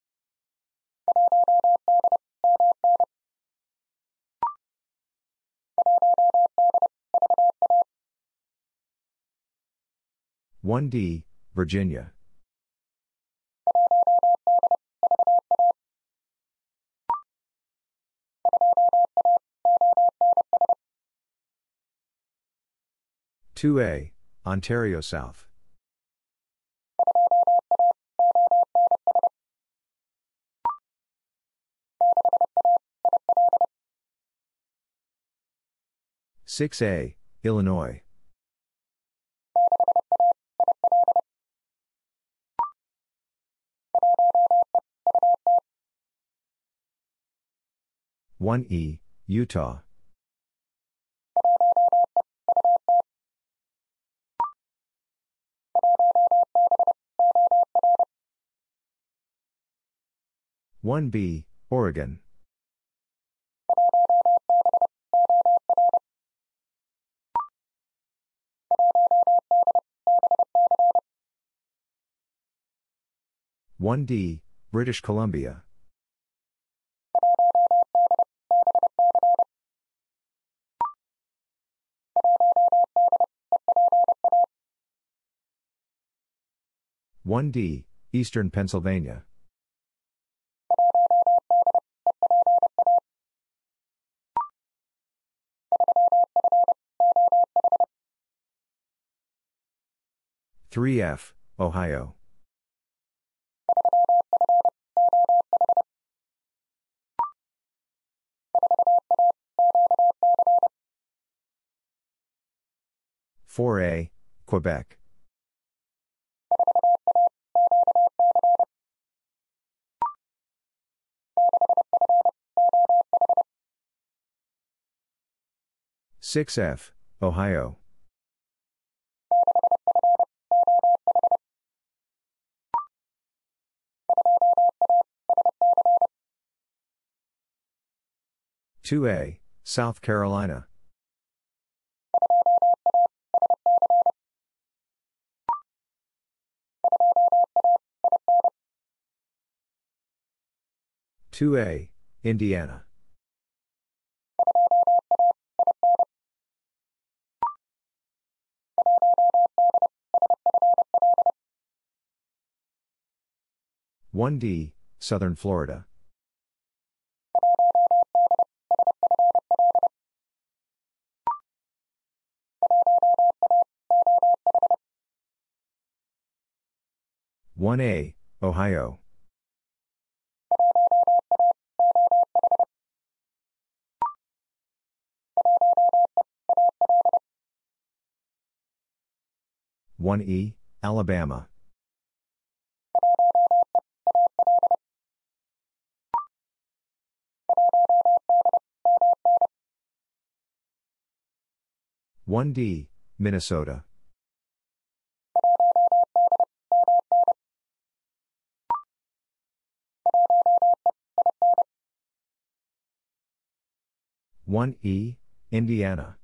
1D, Virginia. 2A, Ontario South. 6A, Illinois. 1E, Utah. 1B, Oregon. 1D, British Columbia. 1D, Eastern Pennsylvania. 3F, Ohio. 4A, Quebec. 6F, Ohio. 2A, South Carolina. 2A, Indiana. 1D, Southern Florida. 1A, Ohio. 1E, Alabama. 1D, Minnesota. 1E, Indiana.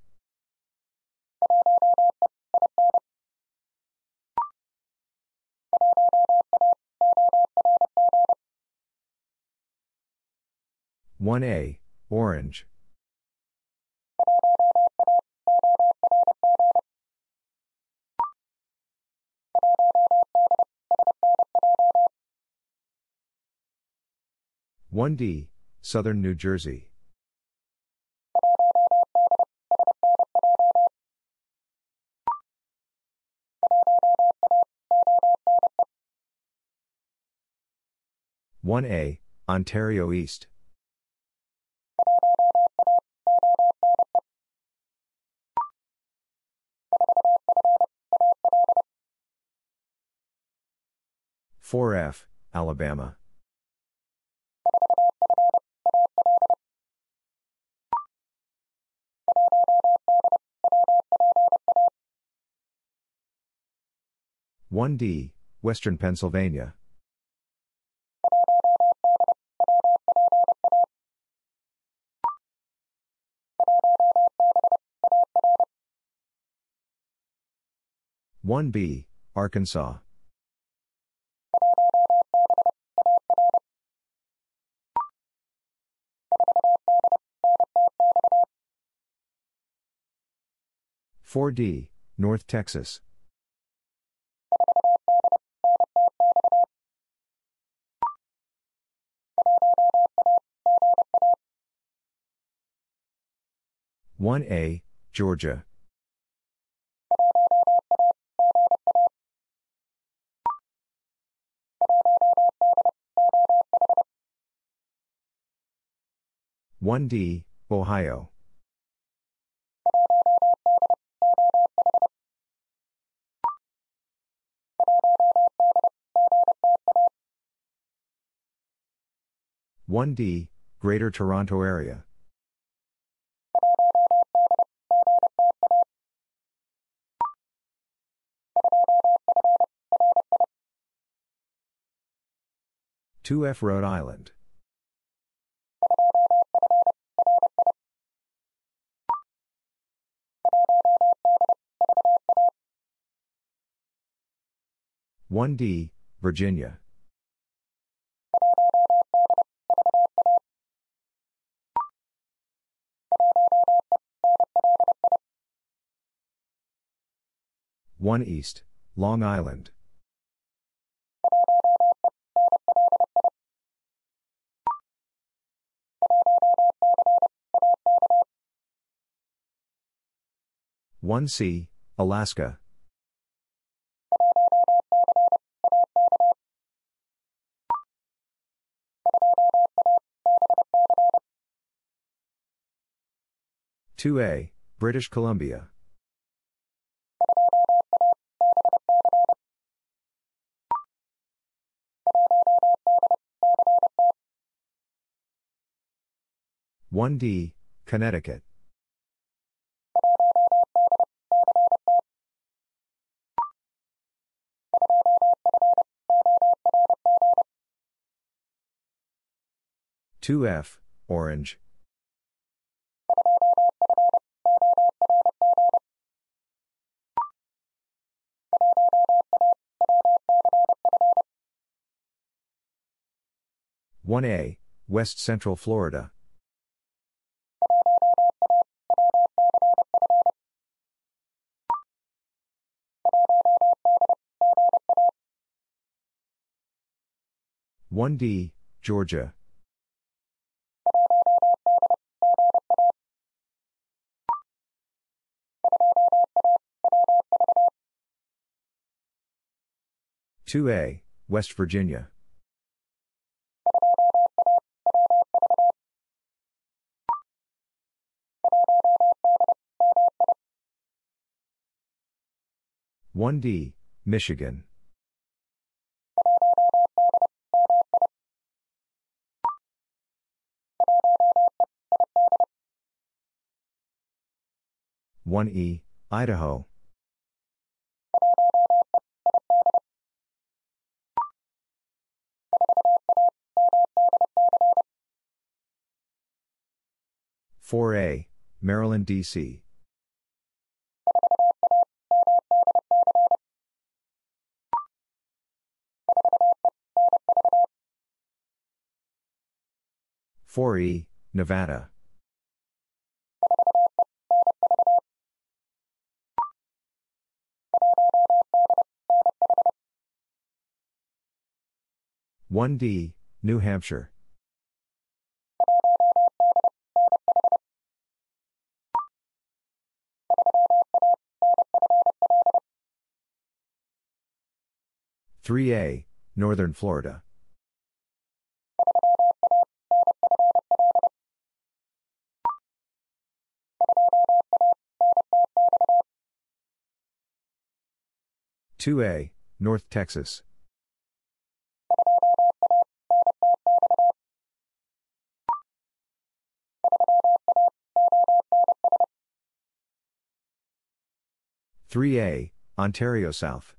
1A, Orange. 1D, Southern New Jersey. 1A, Ontario East. 4F, Alabama. 1D, Western Pennsylvania. 1B, Arkansas. 4D, North Texas. 1A, Georgia. 1D, Ohio. 1D, Greater Toronto Area. 2F, Rhode Island. 1D, Virginia. 1 East, Long Island. 1 C, Alaska. 2 A, British Columbia. 1 D, Connecticut. 2 F, Orange. 1 A, West Central Florida. 1 D, Georgia. 2 A, West Virginia. 1 D, Michigan. 1 E, Idaho. 4 A, Maryland, D.C. 4 E, Nevada. 1 D, New Hampshire. 3 A, Northern Florida. 2 A, North Texas. 3 A, Ontario South.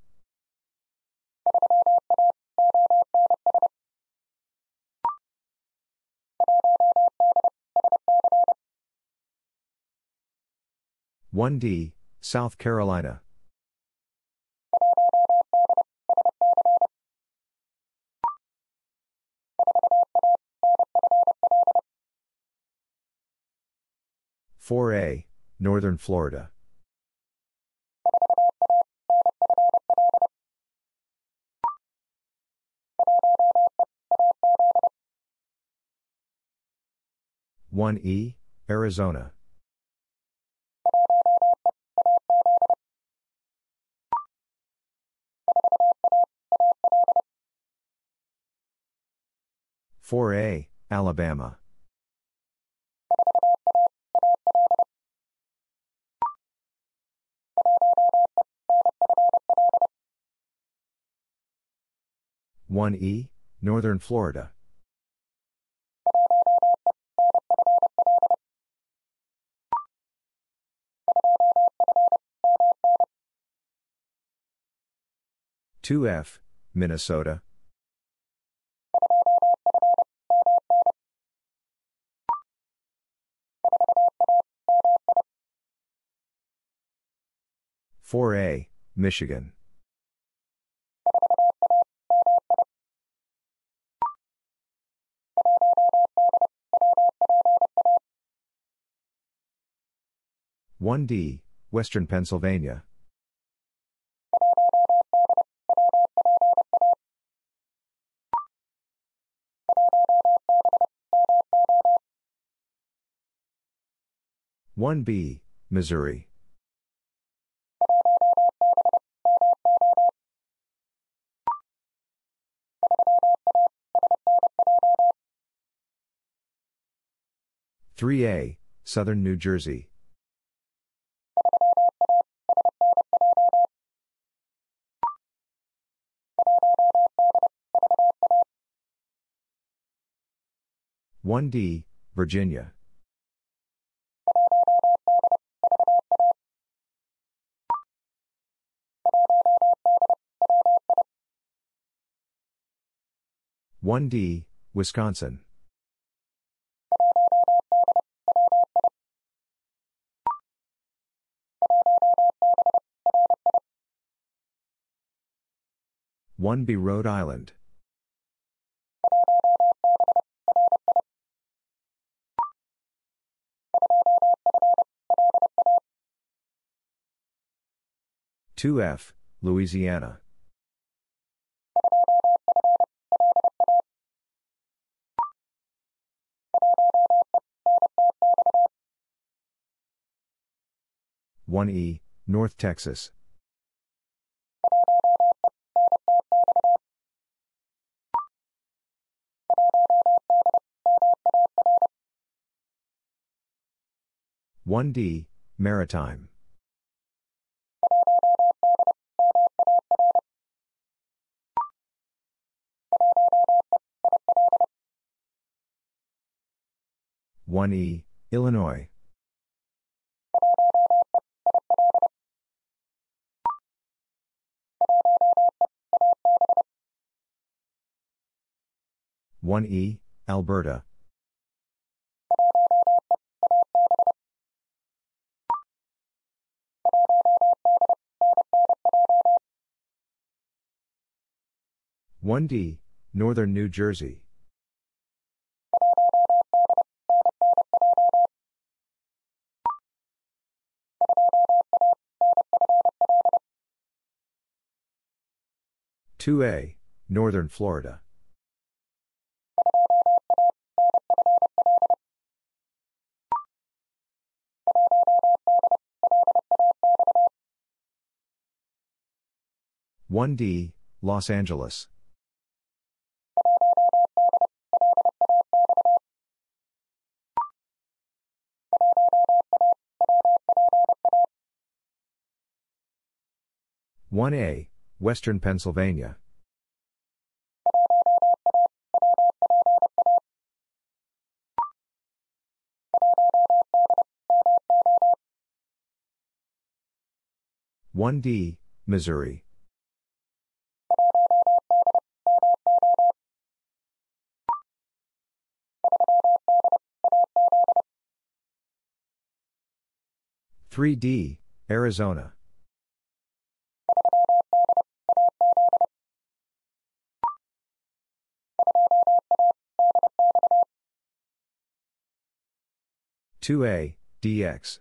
1 D, South Carolina. 4 A, Northern Florida. 1 E, Arizona. 4 A, Alabama. 1 E, Northern Florida. 2 F, Minnesota. 4 A, Michigan. 1D, Western Pennsylvania. 1B, Missouri. 3A, Southern New Jersey. 1D, Virginia. 1D, Wisconsin. 1B, Rhode Island. 2F, Louisiana. 1E, North Texas. 1D, Maritime. 1E, Illinois. 1E, Alberta. 1D, Northern New Jersey. 2A, Northern Florida. 1D, Los Angeles. 1A, Western Pennsylvania. 1D, Missouri. 3D, Arizona. 2A, DX.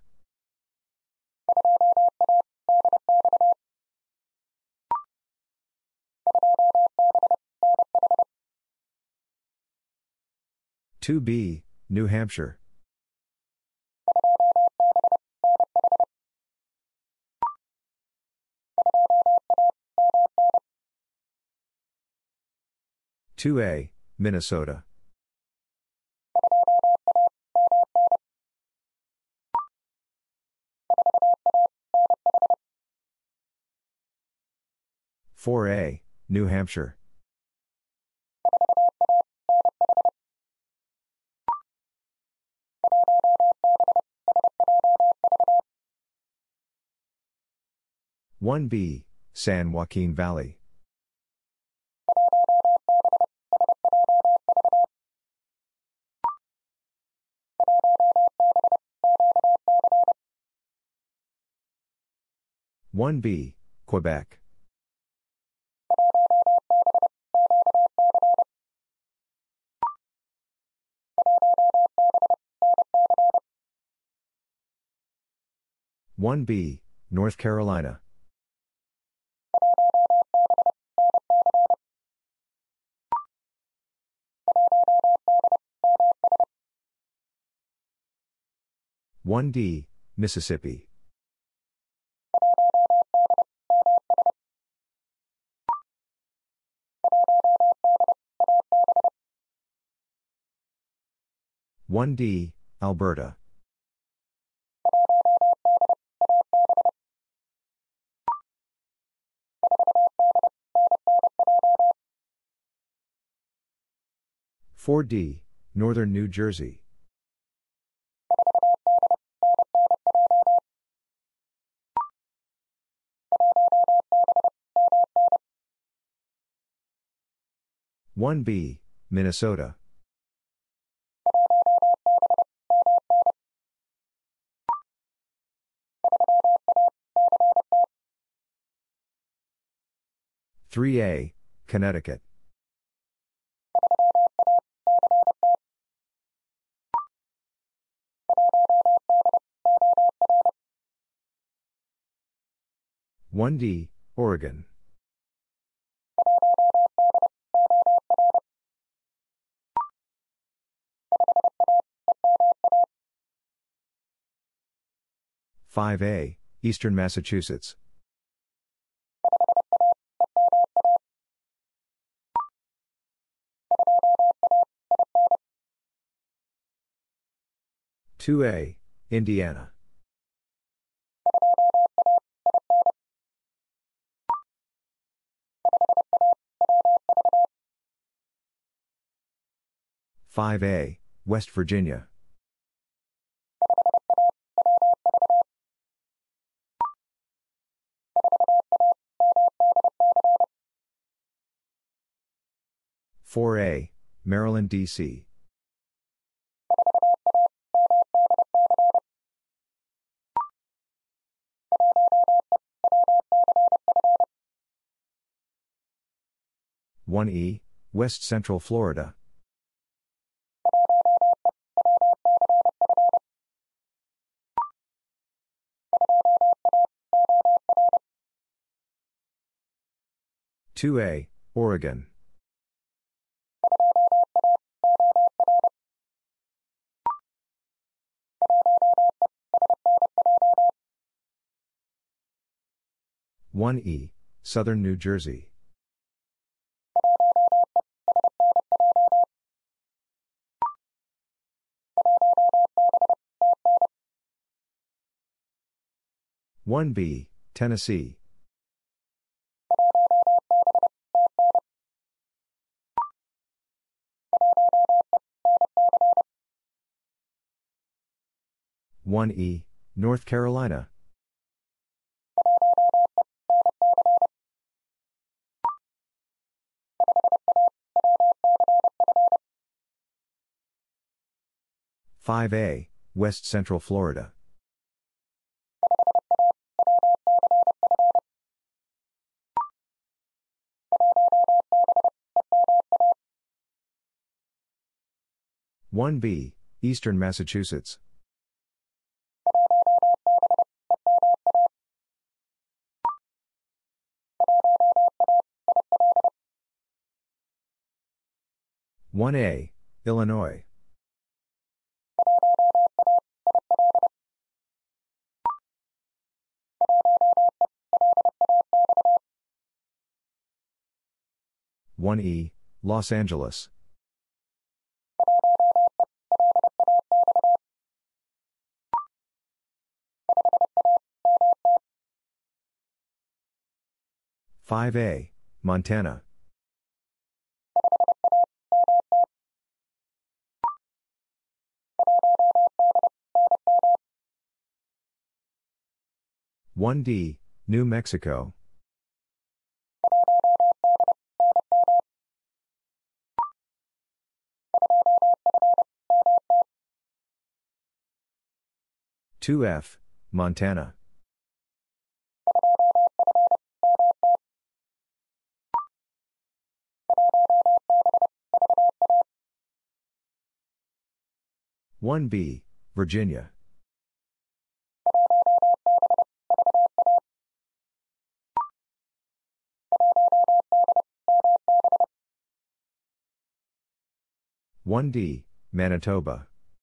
2B, New Hampshire. 2A, Minnesota. 4A, New Hampshire. 1B, San Joaquin Valley. 1B, Quebec. 1B, North Carolina. 1D, Mississippi. 1D, Alberta. 4D, Northern New Jersey. 1B, Minnesota. 3A, Connecticut. 1D, Oregon. 5A, Eastern Massachusetts. 2A, Indiana. 5A, West Virginia. 4A, Maryland, D.C. 1E, West Central Florida. 2A, Oregon. 1E, Southern New Jersey. 1B, Tennessee. 1E, North Carolina. 5A, West Central Florida. 1B, Eastern Massachusetts. 1A, Illinois. 1E, Los Angeles. 5A, Montana. 1D, New Mexico. 2F, Montana. 1B, Virginia. 1D, Manitoba.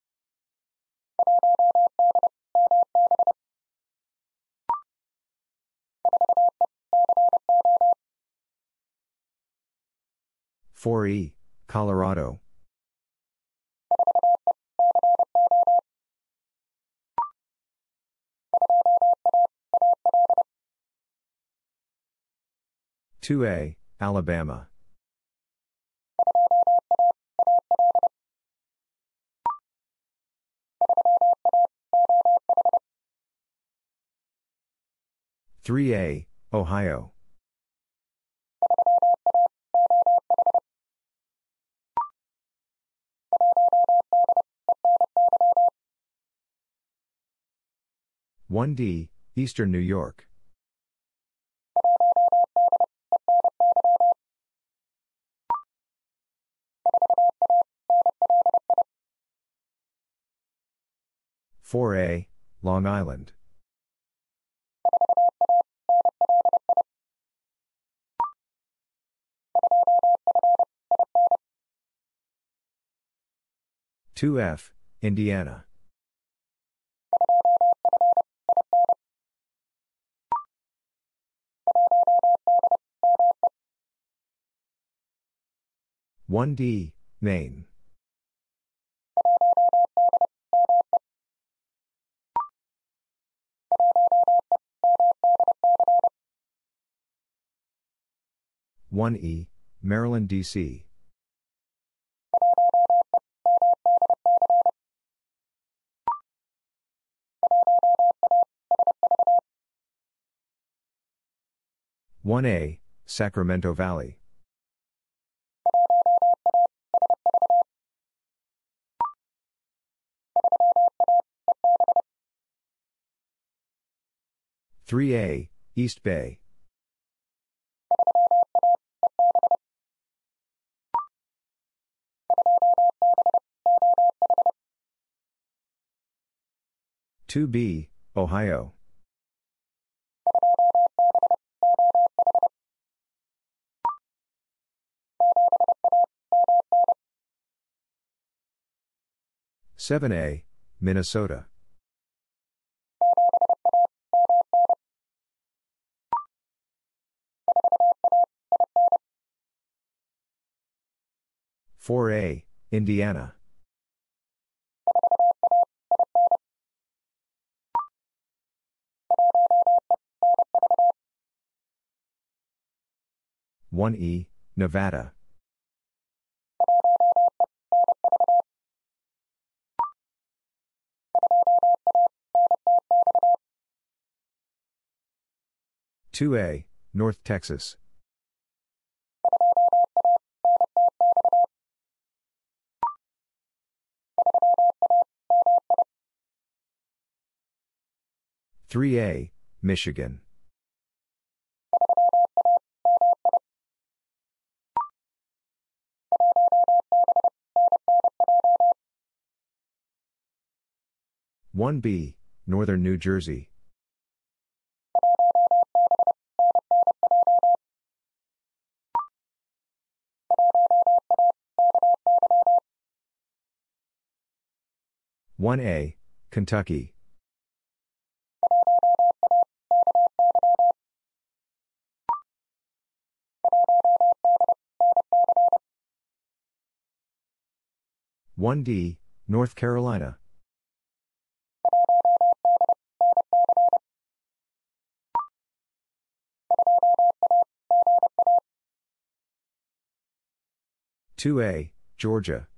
4E, Colorado. 2A, Alabama. 3A, Ohio. 1D, Eastern New York. 4A, Long Island. 2F, Indiana. 1D, Maine. 1E, Maryland, D.C. 1A, Sacramento Valley. 3A, East Bay. 2B, Ohio. 7A, Minnesota. 4A, Indiana. 1E, Nevada. 2A, North Texas. 3A, Michigan. 1B, Northern New Jersey. 1A, Kentucky. 1D, North Carolina. 2A, Georgia.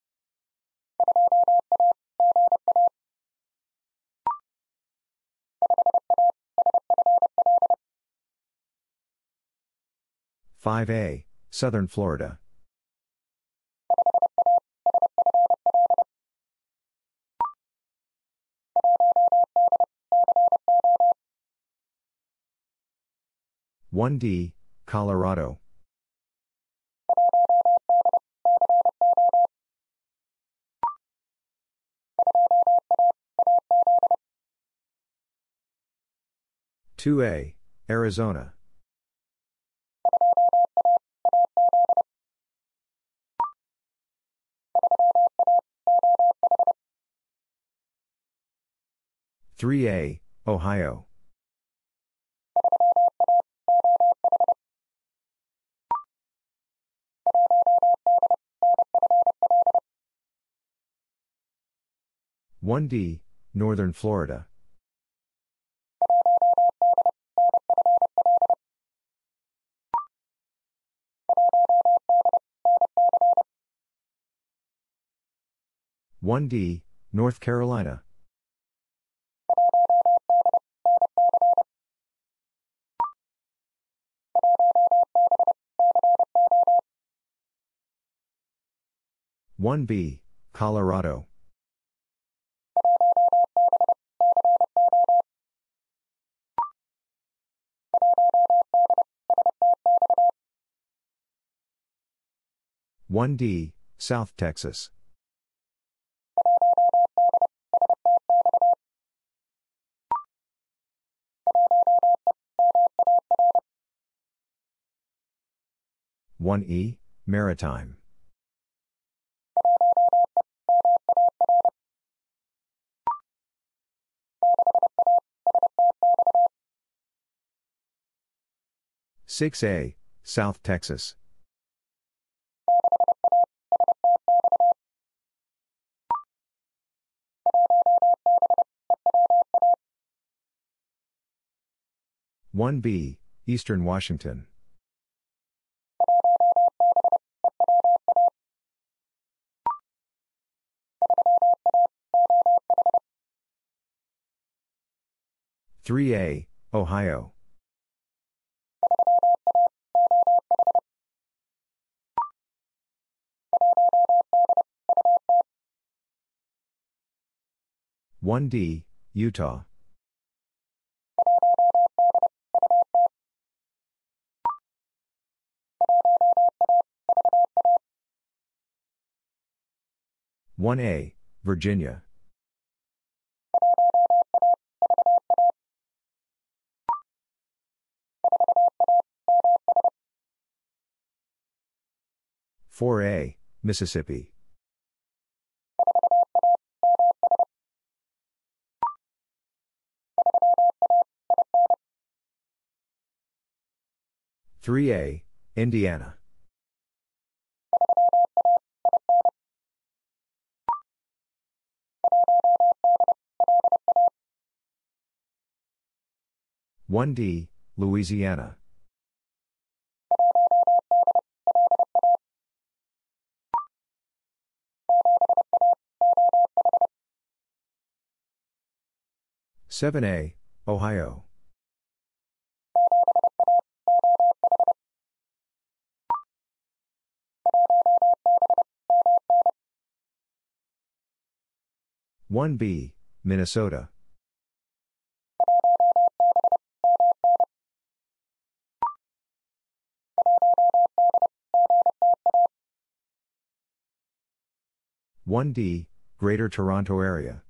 5A, Southern Florida. 1D, Colorado. 2A, Arizona. 3A, Ohio. 1D, Northern Florida. 1D, North Carolina. 1B, Colorado. 1D, South Texas. 1E, Maritime. 6A, South Texas. 1B, Eastern Washington. 3A, Ohio. 1D, Utah. 1A, Virginia. 4A, Mississippi. 3A, Indiana. 1D, Louisiana. 7A, Ohio. 1B, Minnesota. 1D, Greater Toronto Area.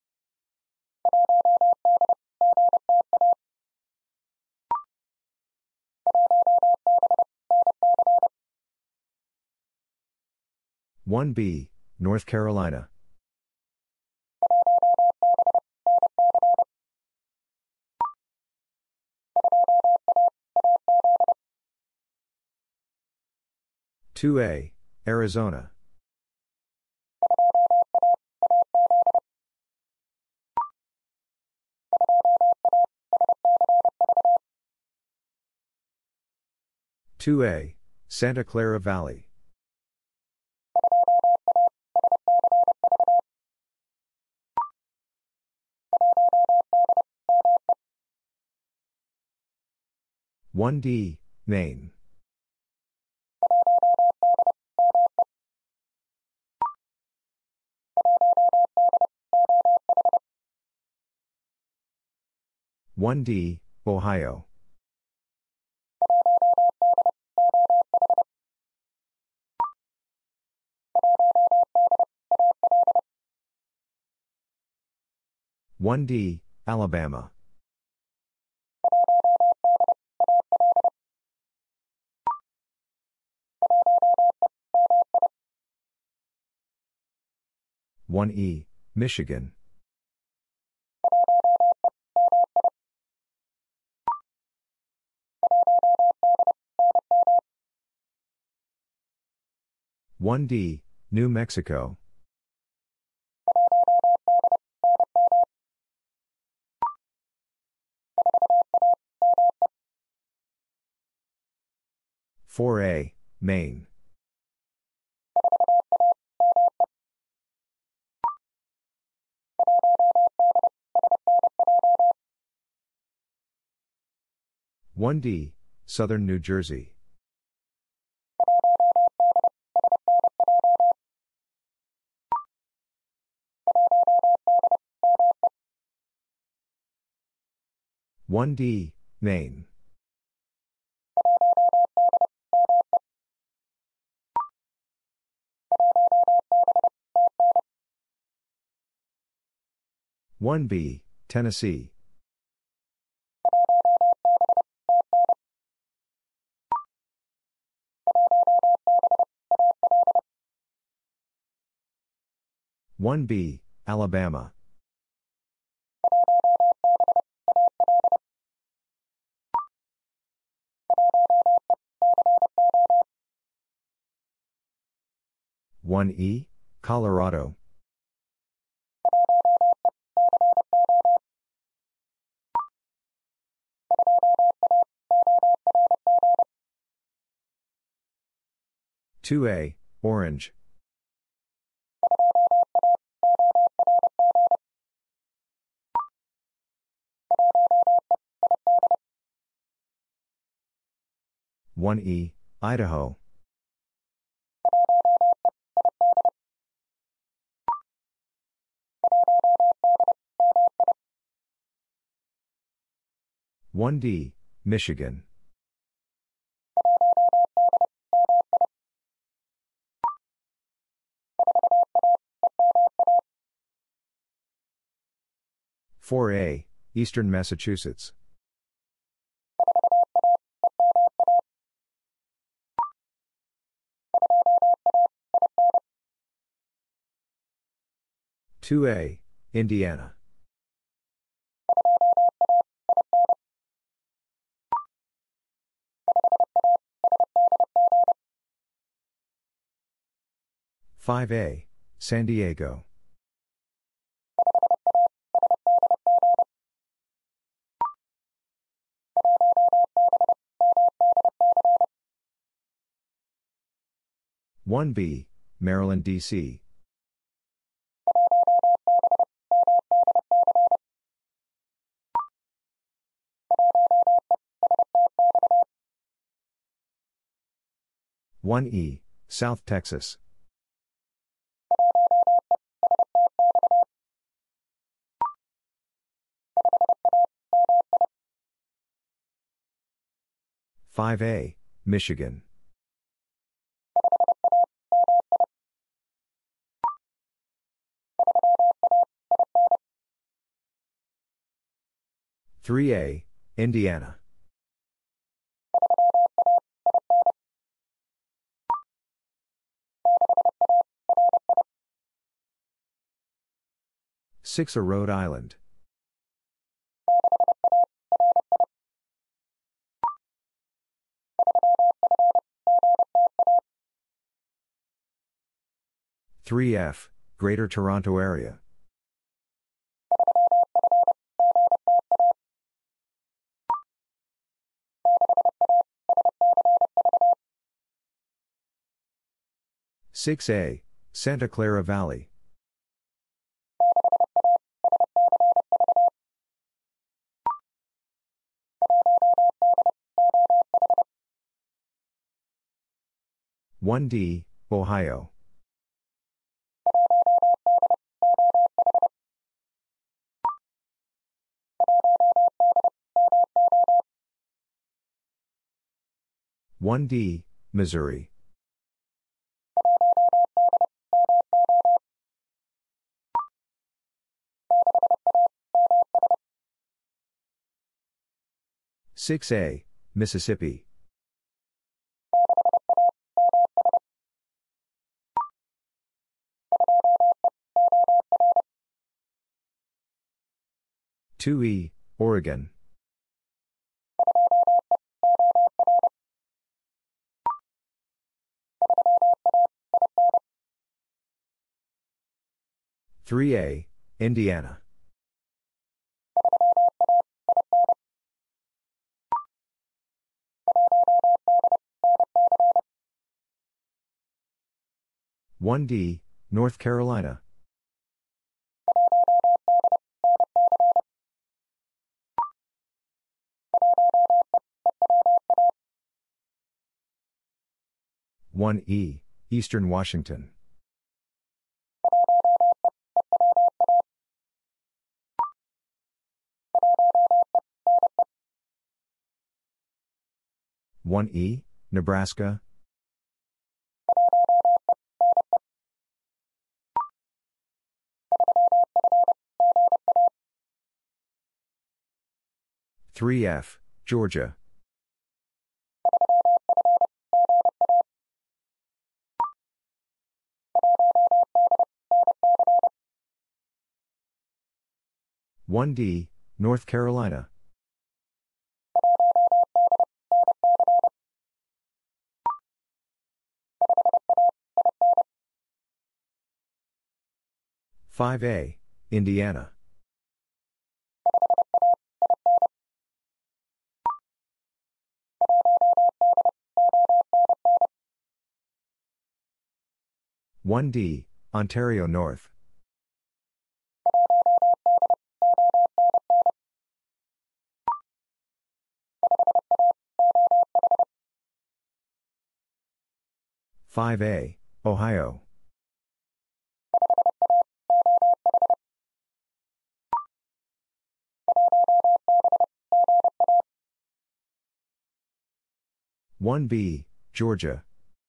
1B, North Carolina. 2A, Arizona. 2A, Santa Clara Valley. 1D, Maine. 1D, Ohio. 1D, Alabama. 1E, Michigan. 1D, New Mexico. 4A, Maine. 1D, Southern New Jersey. 1D, Maine. 1B, Tennessee. 1B, Alabama. 1E, Colorado. 2A, Orange. 1E, Idaho. 1D, Michigan. 4A, Eastern Massachusetts. 2A, Indiana. 5A, San Diego. 1B, Maryland, D.C. 1E, South Texas. 5A, Michigan. 3A, Indiana. 6A, Rhode Island. 3F, Greater Toronto Area. 6A, Santa Clara Valley. 1D, Ohio. 1D, Missouri. 6A, Mississippi. 2E, Oregon. 3A, Indiana. 1D, North Carolina. 1E, Eastern Washington. 1E, Nebraska. 3F, Georgia. 1D, North Carolina. 5A, Indiana. 1D, Ontario North. 5A, Ohio. 1B, Georgia.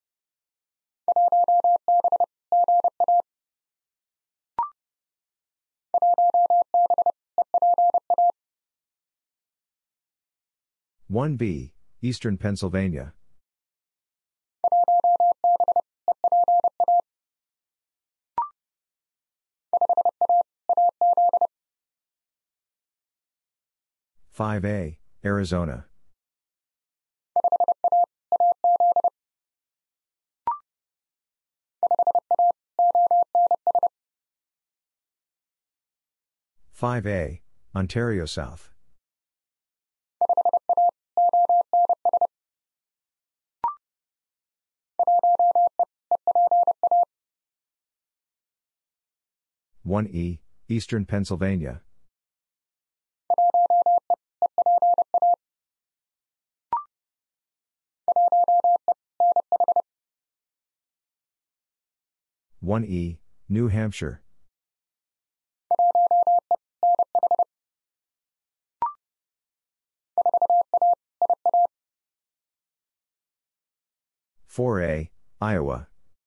1B, Eastern Pennsylvania. 5A, Arizona. 5A, Ontario South. 1E, Eastern Pennsylvania. 1E, New Hampshire. 4A, Iowa.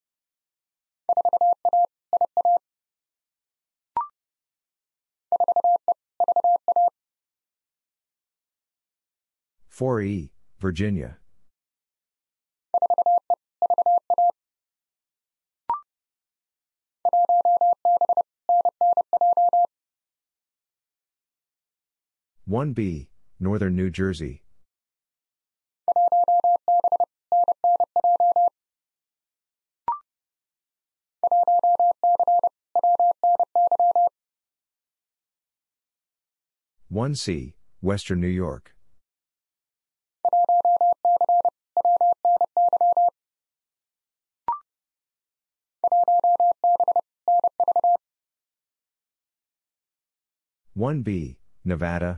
4E, Virginia. 1B, Northern New Jersey. 1C, Western New York. 1B, Nevada.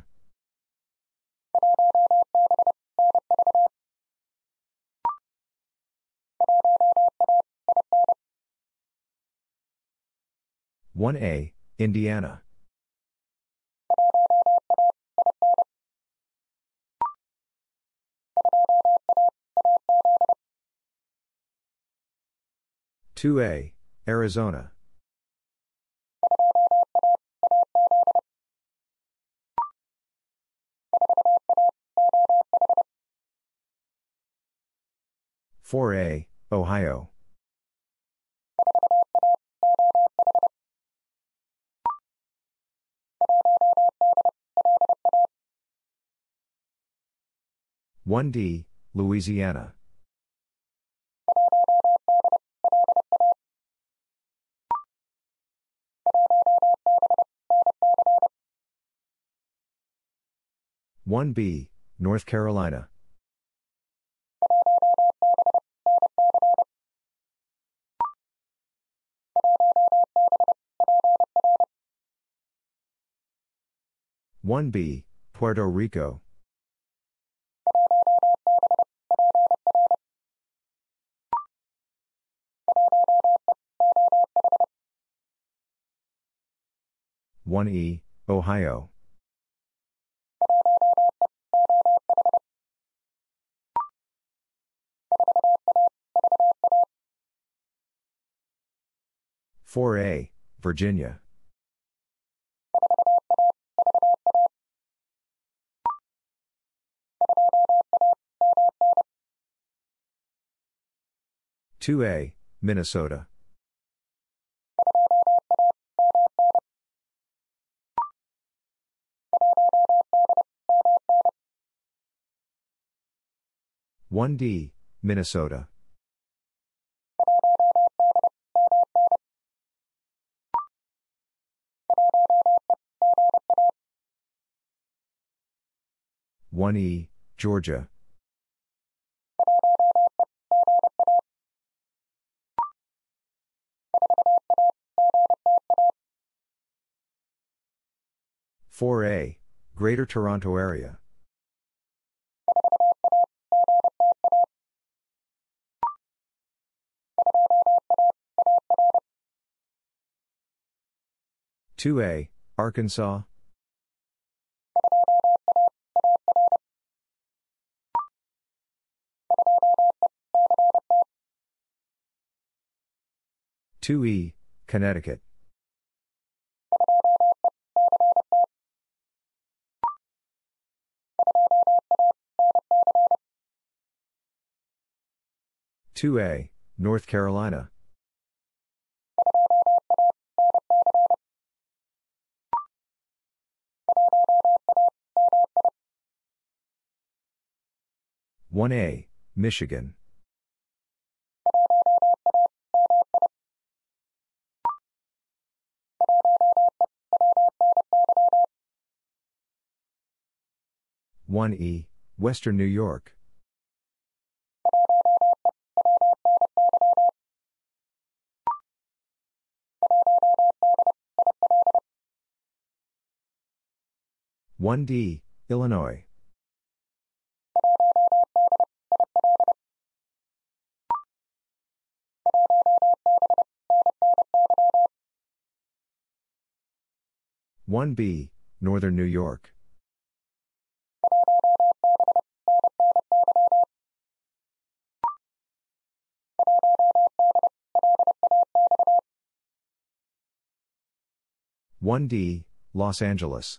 1A, Indiana. 2A, Arizona. 4A, Ohio. 1D, Louisiana. 1B, North Carolina. 1B, Puerto Rico. 1E, Ohio. 4A, Virginia. 2A, Minnesota. 1D, Minnesota. 1E, Georgia. 4A, Greater Toronto Area. 2A, Arkansas. 2E, Connecticut. 2A, North Carolina. 1A, Michigan. 1E, Western New York. 1D, Illinois. 1B, Northern New York. 1D, Los Angeles.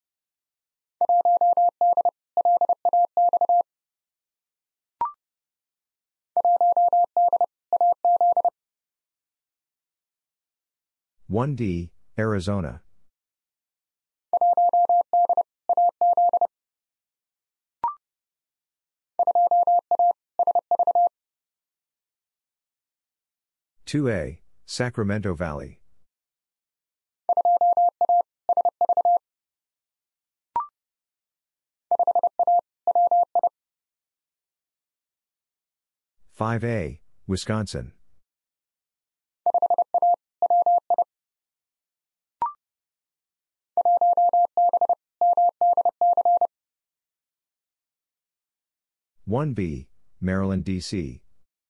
1D, Arizona. 2A, Sacramento Valley. 5A, Wisconsin. 1B, Maryland, D.C.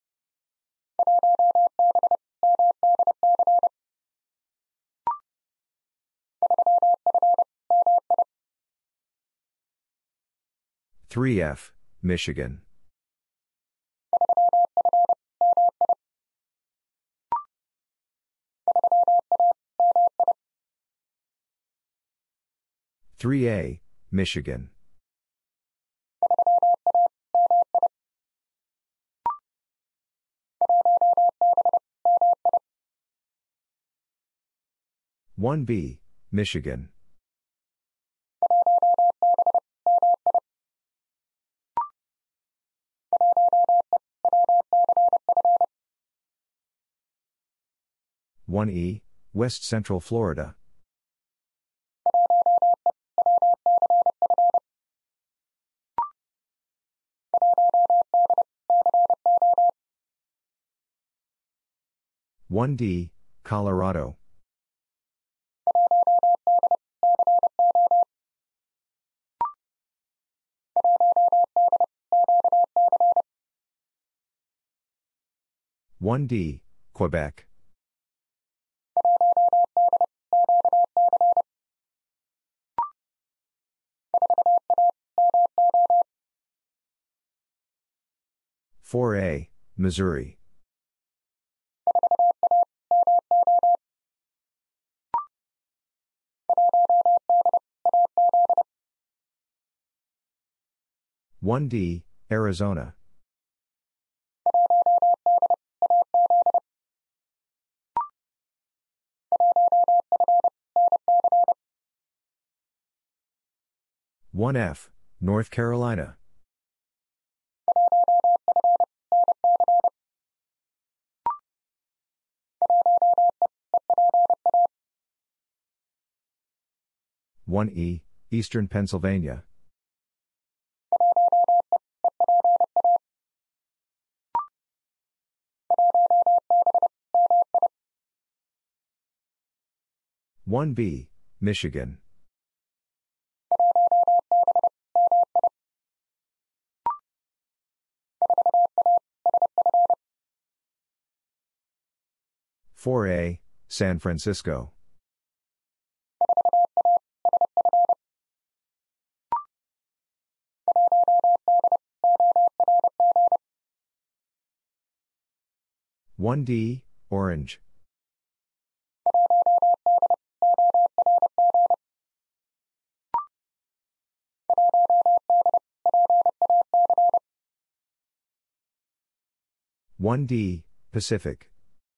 3F, Michigan. 3A, Michigan. 1B, Michigan. 1E, West Central Florida. 1D, Colorado. 1D, Quebec. 4A, Missouri. 1D, Arizona. 1F, North Carolina. 1E, Eastern Pennsylvania. 1B, Michigan. 4A, San Francisco. 1D, Orange. 1D, Pacific.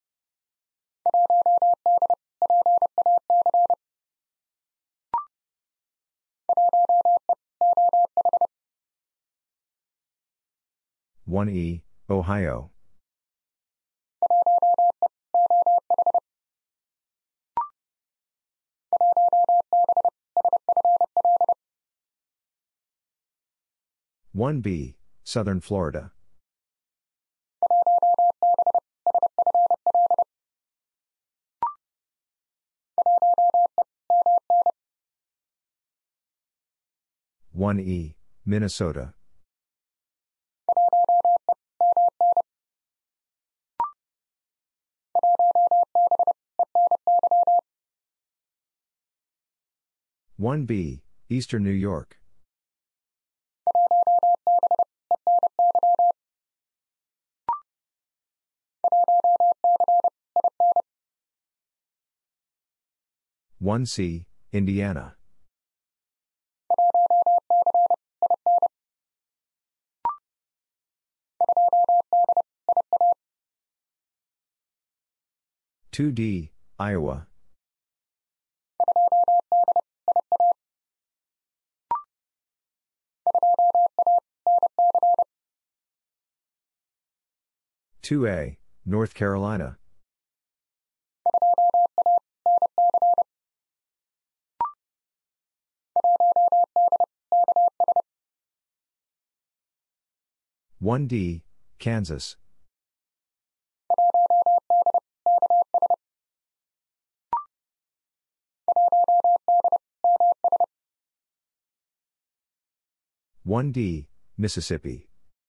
1E, Ohio. 1B, Southern Florida. 1E, Minnesota. 1B, Eastern New York. 1C, Indiana. 2D, Iowa. 2A, North Carolina. 1D, Kansas. 1D, Mississippi.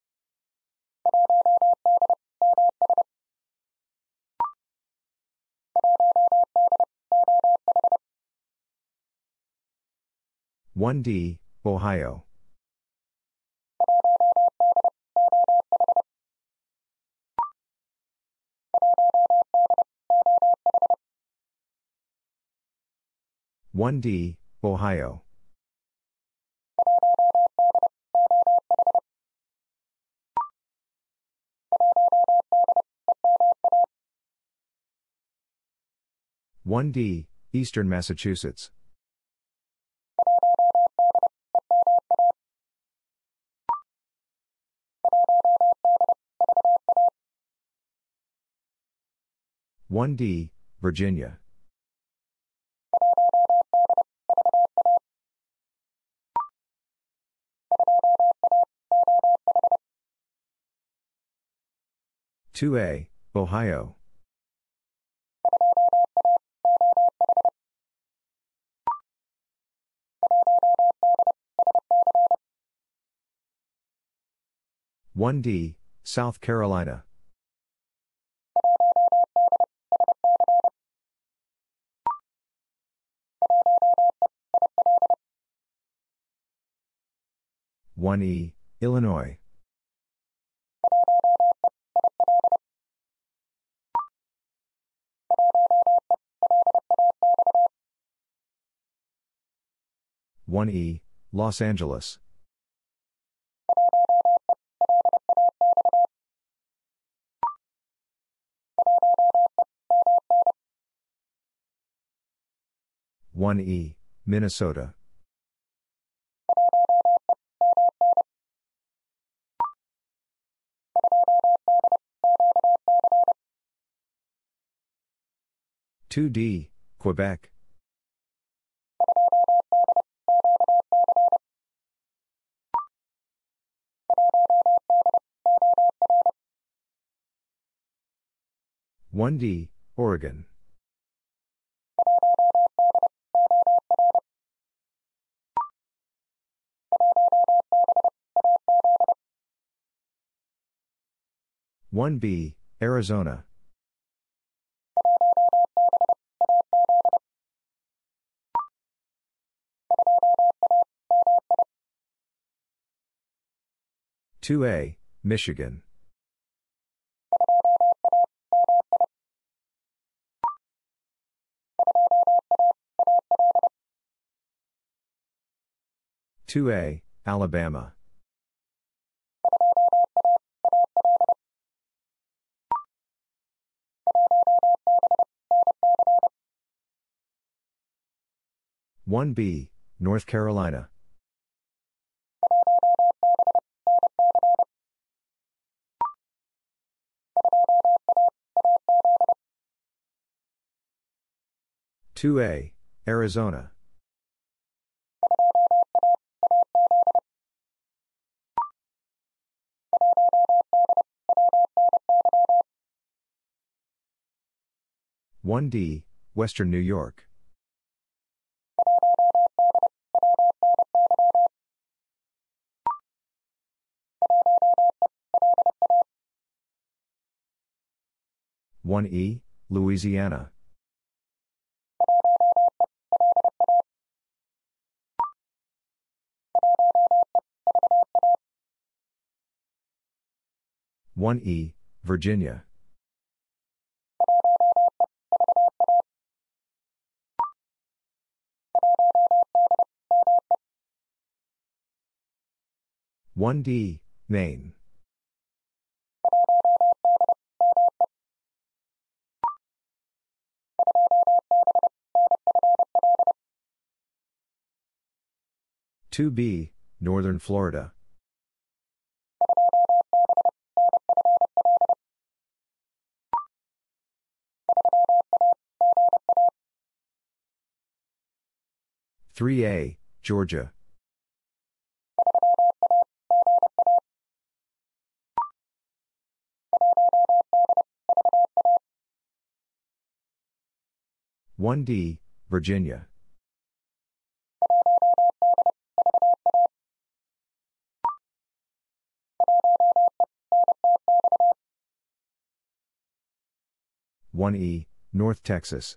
1D, Ohio. 1D, Ohio. 1D, Eastern Massachusetts. 1D, Virginia. 2A, Ohio. 1D, South Carolina. 1E, Illinois. 1E, Los Angeles. 1E, Minnesota. 2D, Quebec. 1D, Oregon. 1B, Arizona. 2A, Michigan. 2A, Alabama. 1B, North Carolina. 2A, Arizona. 1D, Western New York. 1E, Louisiana. 1E, Virginia. 1D, Maine. 2B, Northern Florida. 3A, Georgia. 1D, Virginia. 1E, North Texas.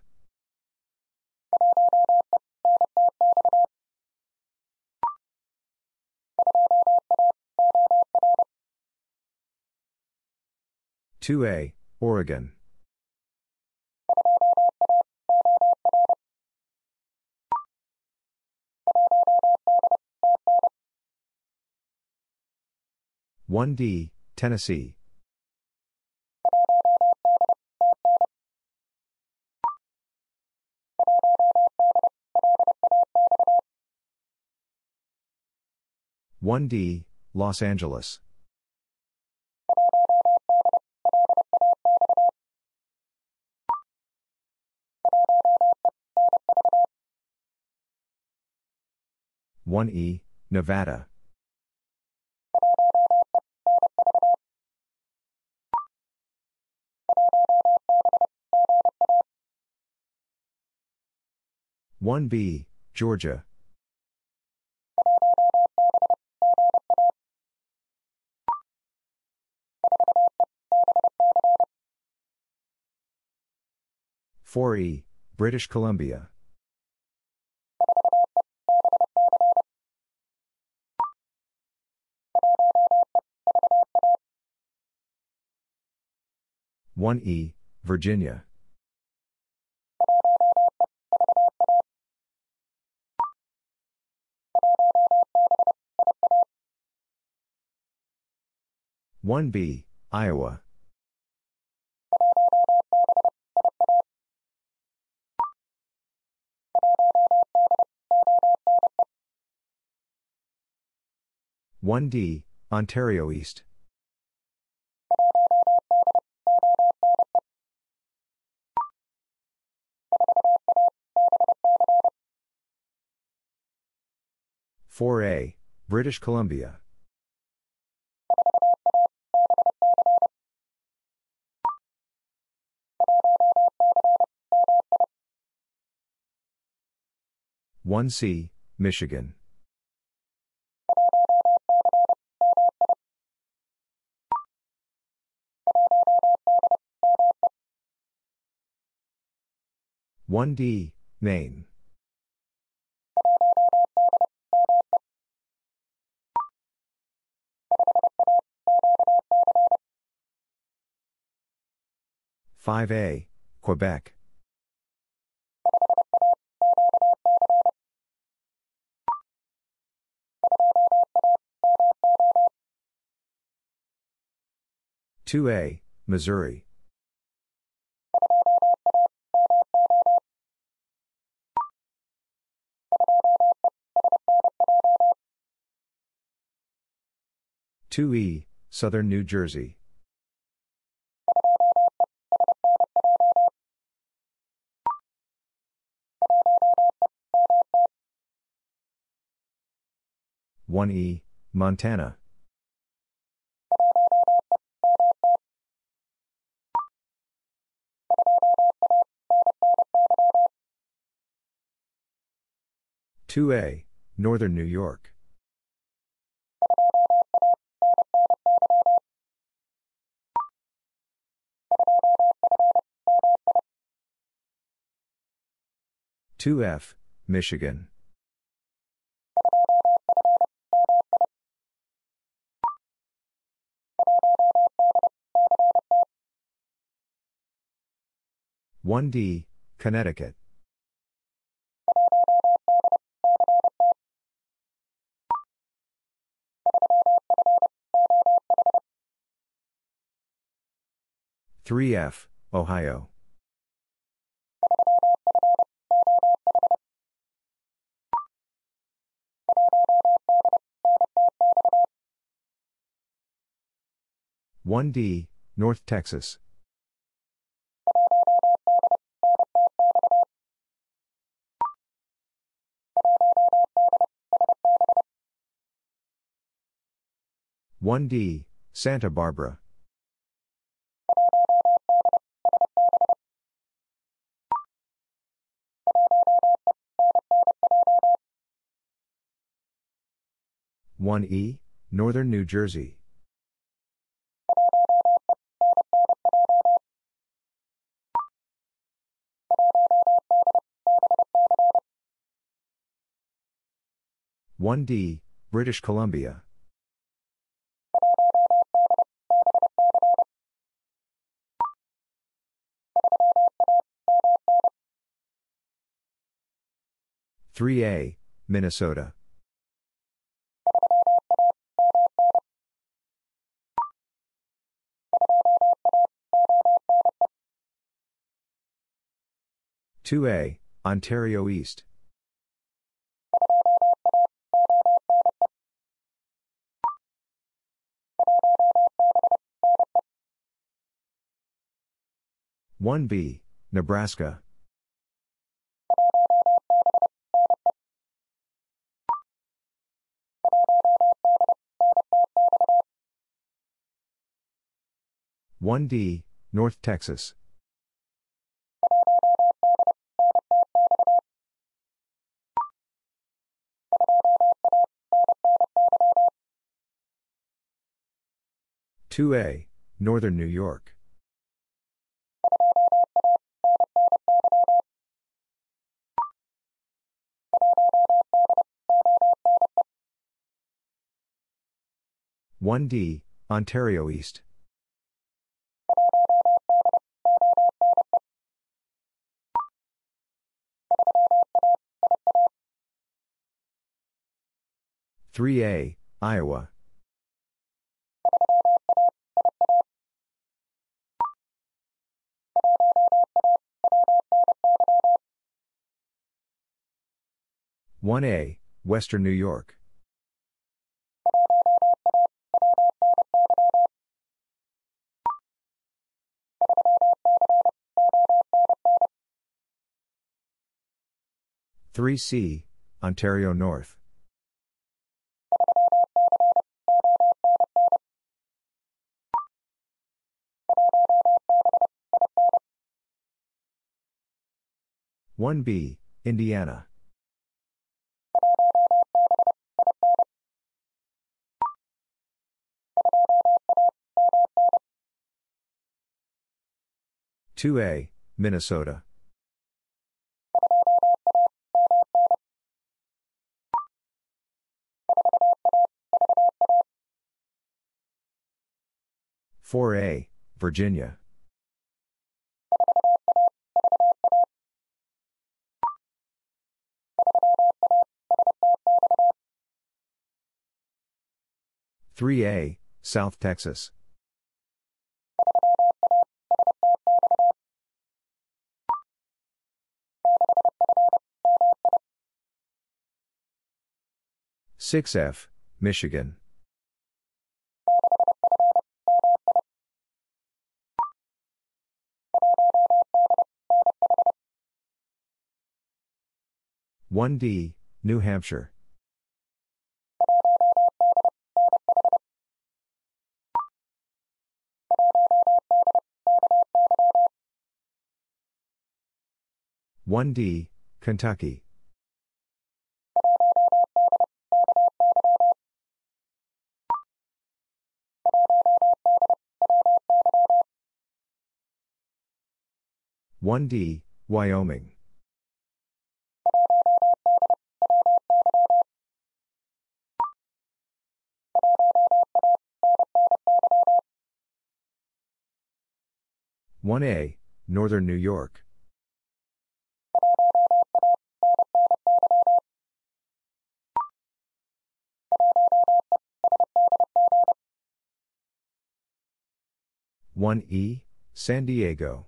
2A, Oregon. 1D, Tennessee. 1D, Los Angeles. 1E, Nevada. 1B, Georgia. 4E, British Columbia. 1E, Virginia. 1B, Iowa. 1D, Ontario East. 4A, British Columbia. 1C, Michigan. 1D, Maine. 5A, Quebec. 2A, Missouri. 2E, Southern New Jersey. 1E, Montana. 2A, Northern New York. 2F, Michigan. 1D, Connecticut. 3F, Ohio. 1D, North Texas. 1D, Santa Barbara. 1E, Northern New Jersey. 1D, British Columbia. 3A, Minnesota. 2A, Ontario East. 1B, Nebraska. 1D, North Texas. 2A, Northern New York. 1D, Ontario East. 3A, Iowa. 1A, Western New York. 3C, Ontario North. 1B, Indiana. 2A, Minnesota. 4A, Virginia. 3A, South Texas. 6F, Michigan. 1D, New Hampshire. 1D, Kentucky. 1D, Wyoming. 1A, Northern New York. 1E, San Diego.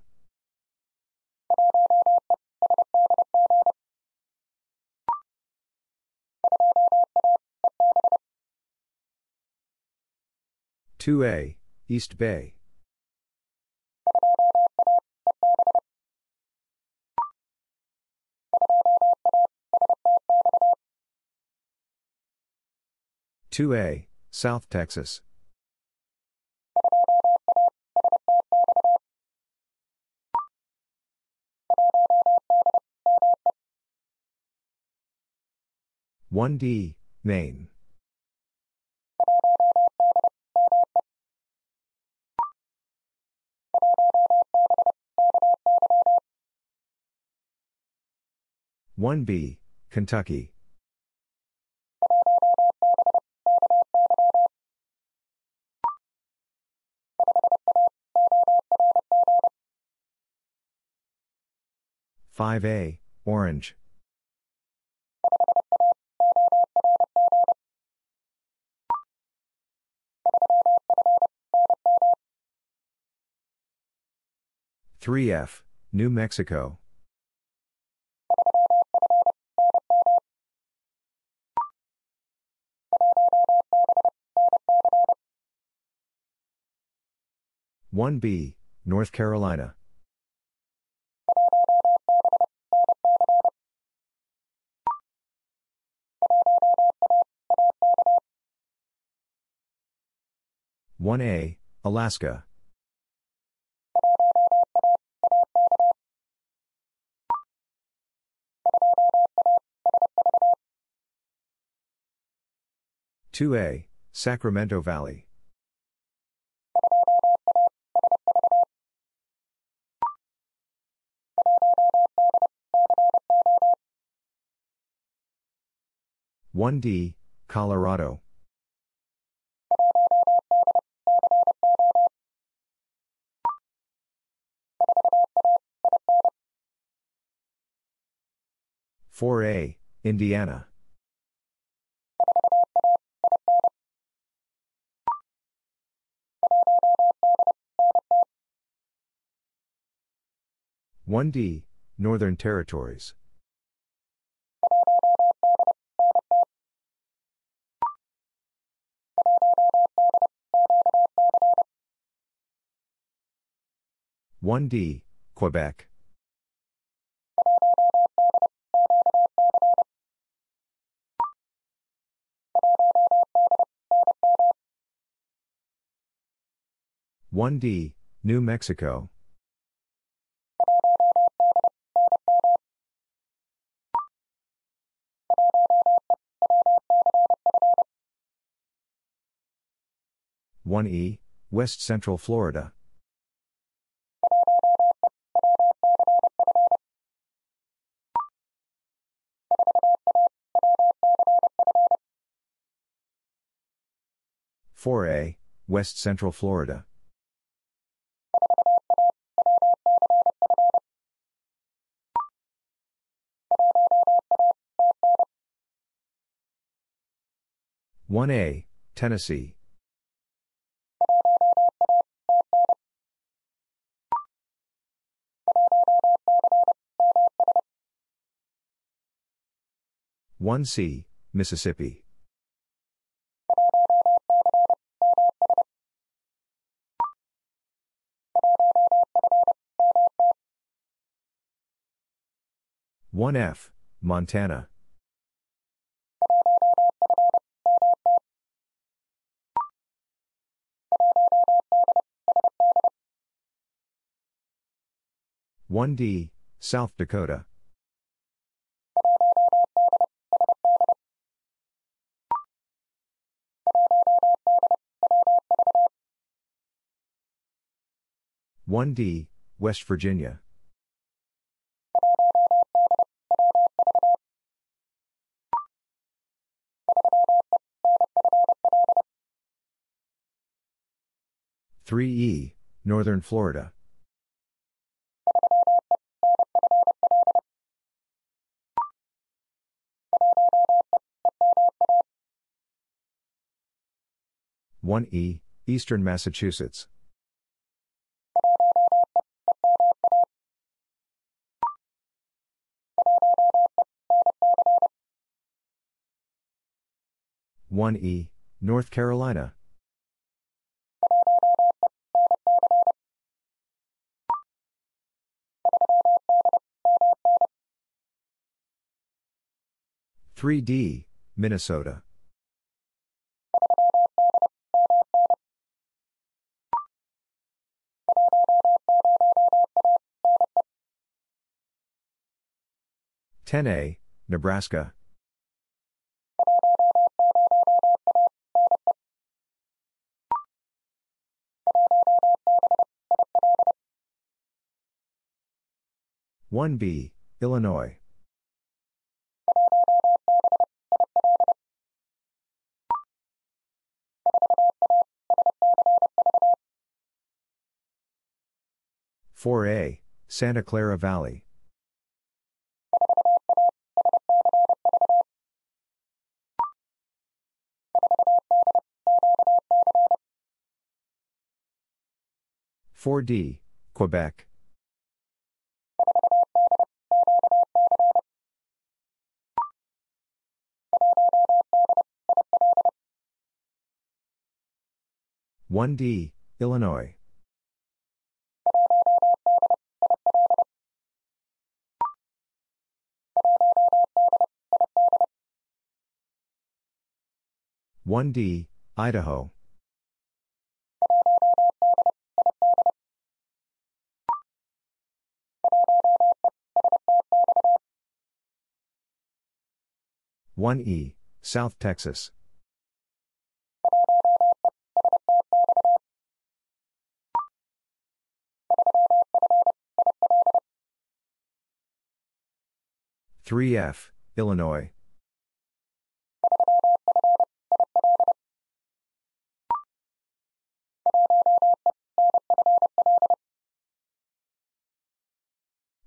2A, East Bay. 2A, South Texas. 1D, Maine. 1B, Kentucky. 5A, Orange. 3F, New Mexico. 1B, North Carolina. 1A, Alaska. 2A, Sacramento Valley. 1D, Colorado. 4A, Indiana. 1D, Northern Territories. 1D, Quebec. 1D, New Mexico. 1E, West Central Florida. 4A, West Central Florida. 1A, Tennessee. 1C, Mississippi. 1F, Montana. 1D, South Dakota. 1D, West Virginia. 3E, Northern Florida. 1E, Eastern Massachusetts. 1E, North Carolina. 3D, Minnesota. 10A, Nebraska. 1B, Illinois. 4A, Santa Clara Valley. 4D, Quebec. 1D, Illinois. 1D, Idaho. 1E, South Texas. 3F, Illinois.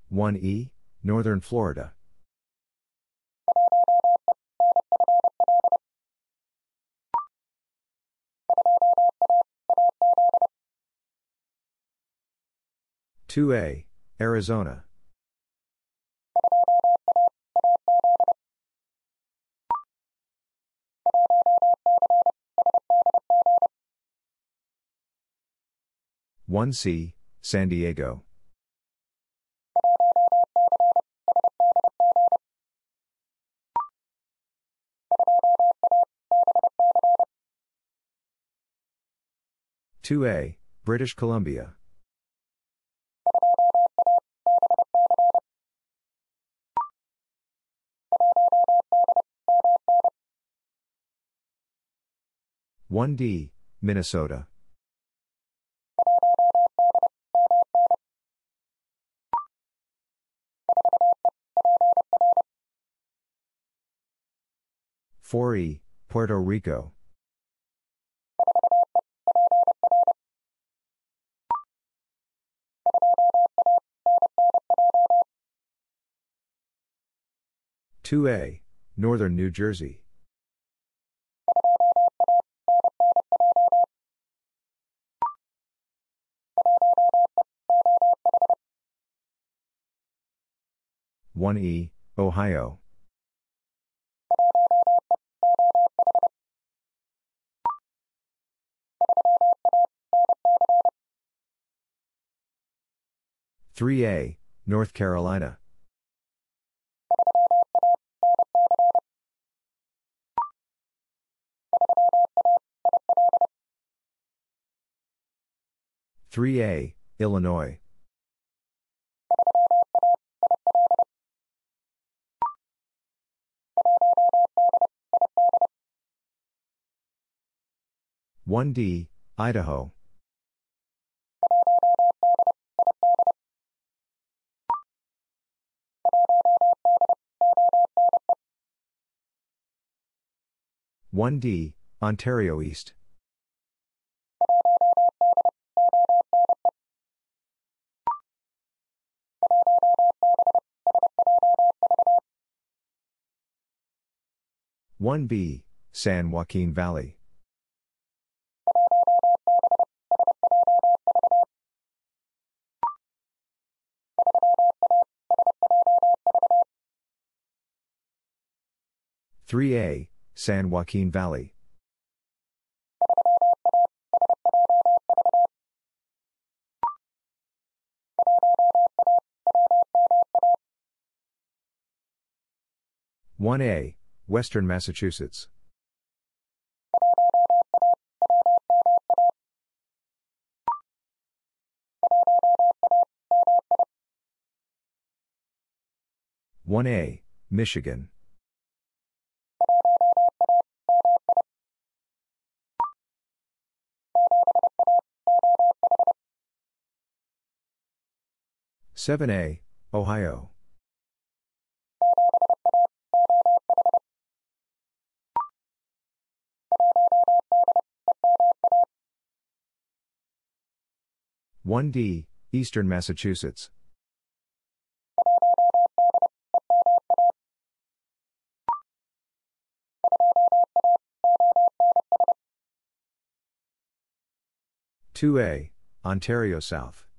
1E, Northern Florida. 2A, Arizona. 1C, San Diego. 2A, British Columbia. 1D, Minnesota. 4E, Puerto Rico. 2A, Northern New Jersey. 1E, Ohio. 3A, North Carolina. 3A, Illinois. 1D, Idaho. 1D, Ontario East. 1B, San Joaquin Valley. 3A, San Joaquin Valley. 1A, Western Massachusetts. 1A, Michigan. 7A, Ohio. 1D, Eastern Massachusetts. 2A, Ontario South.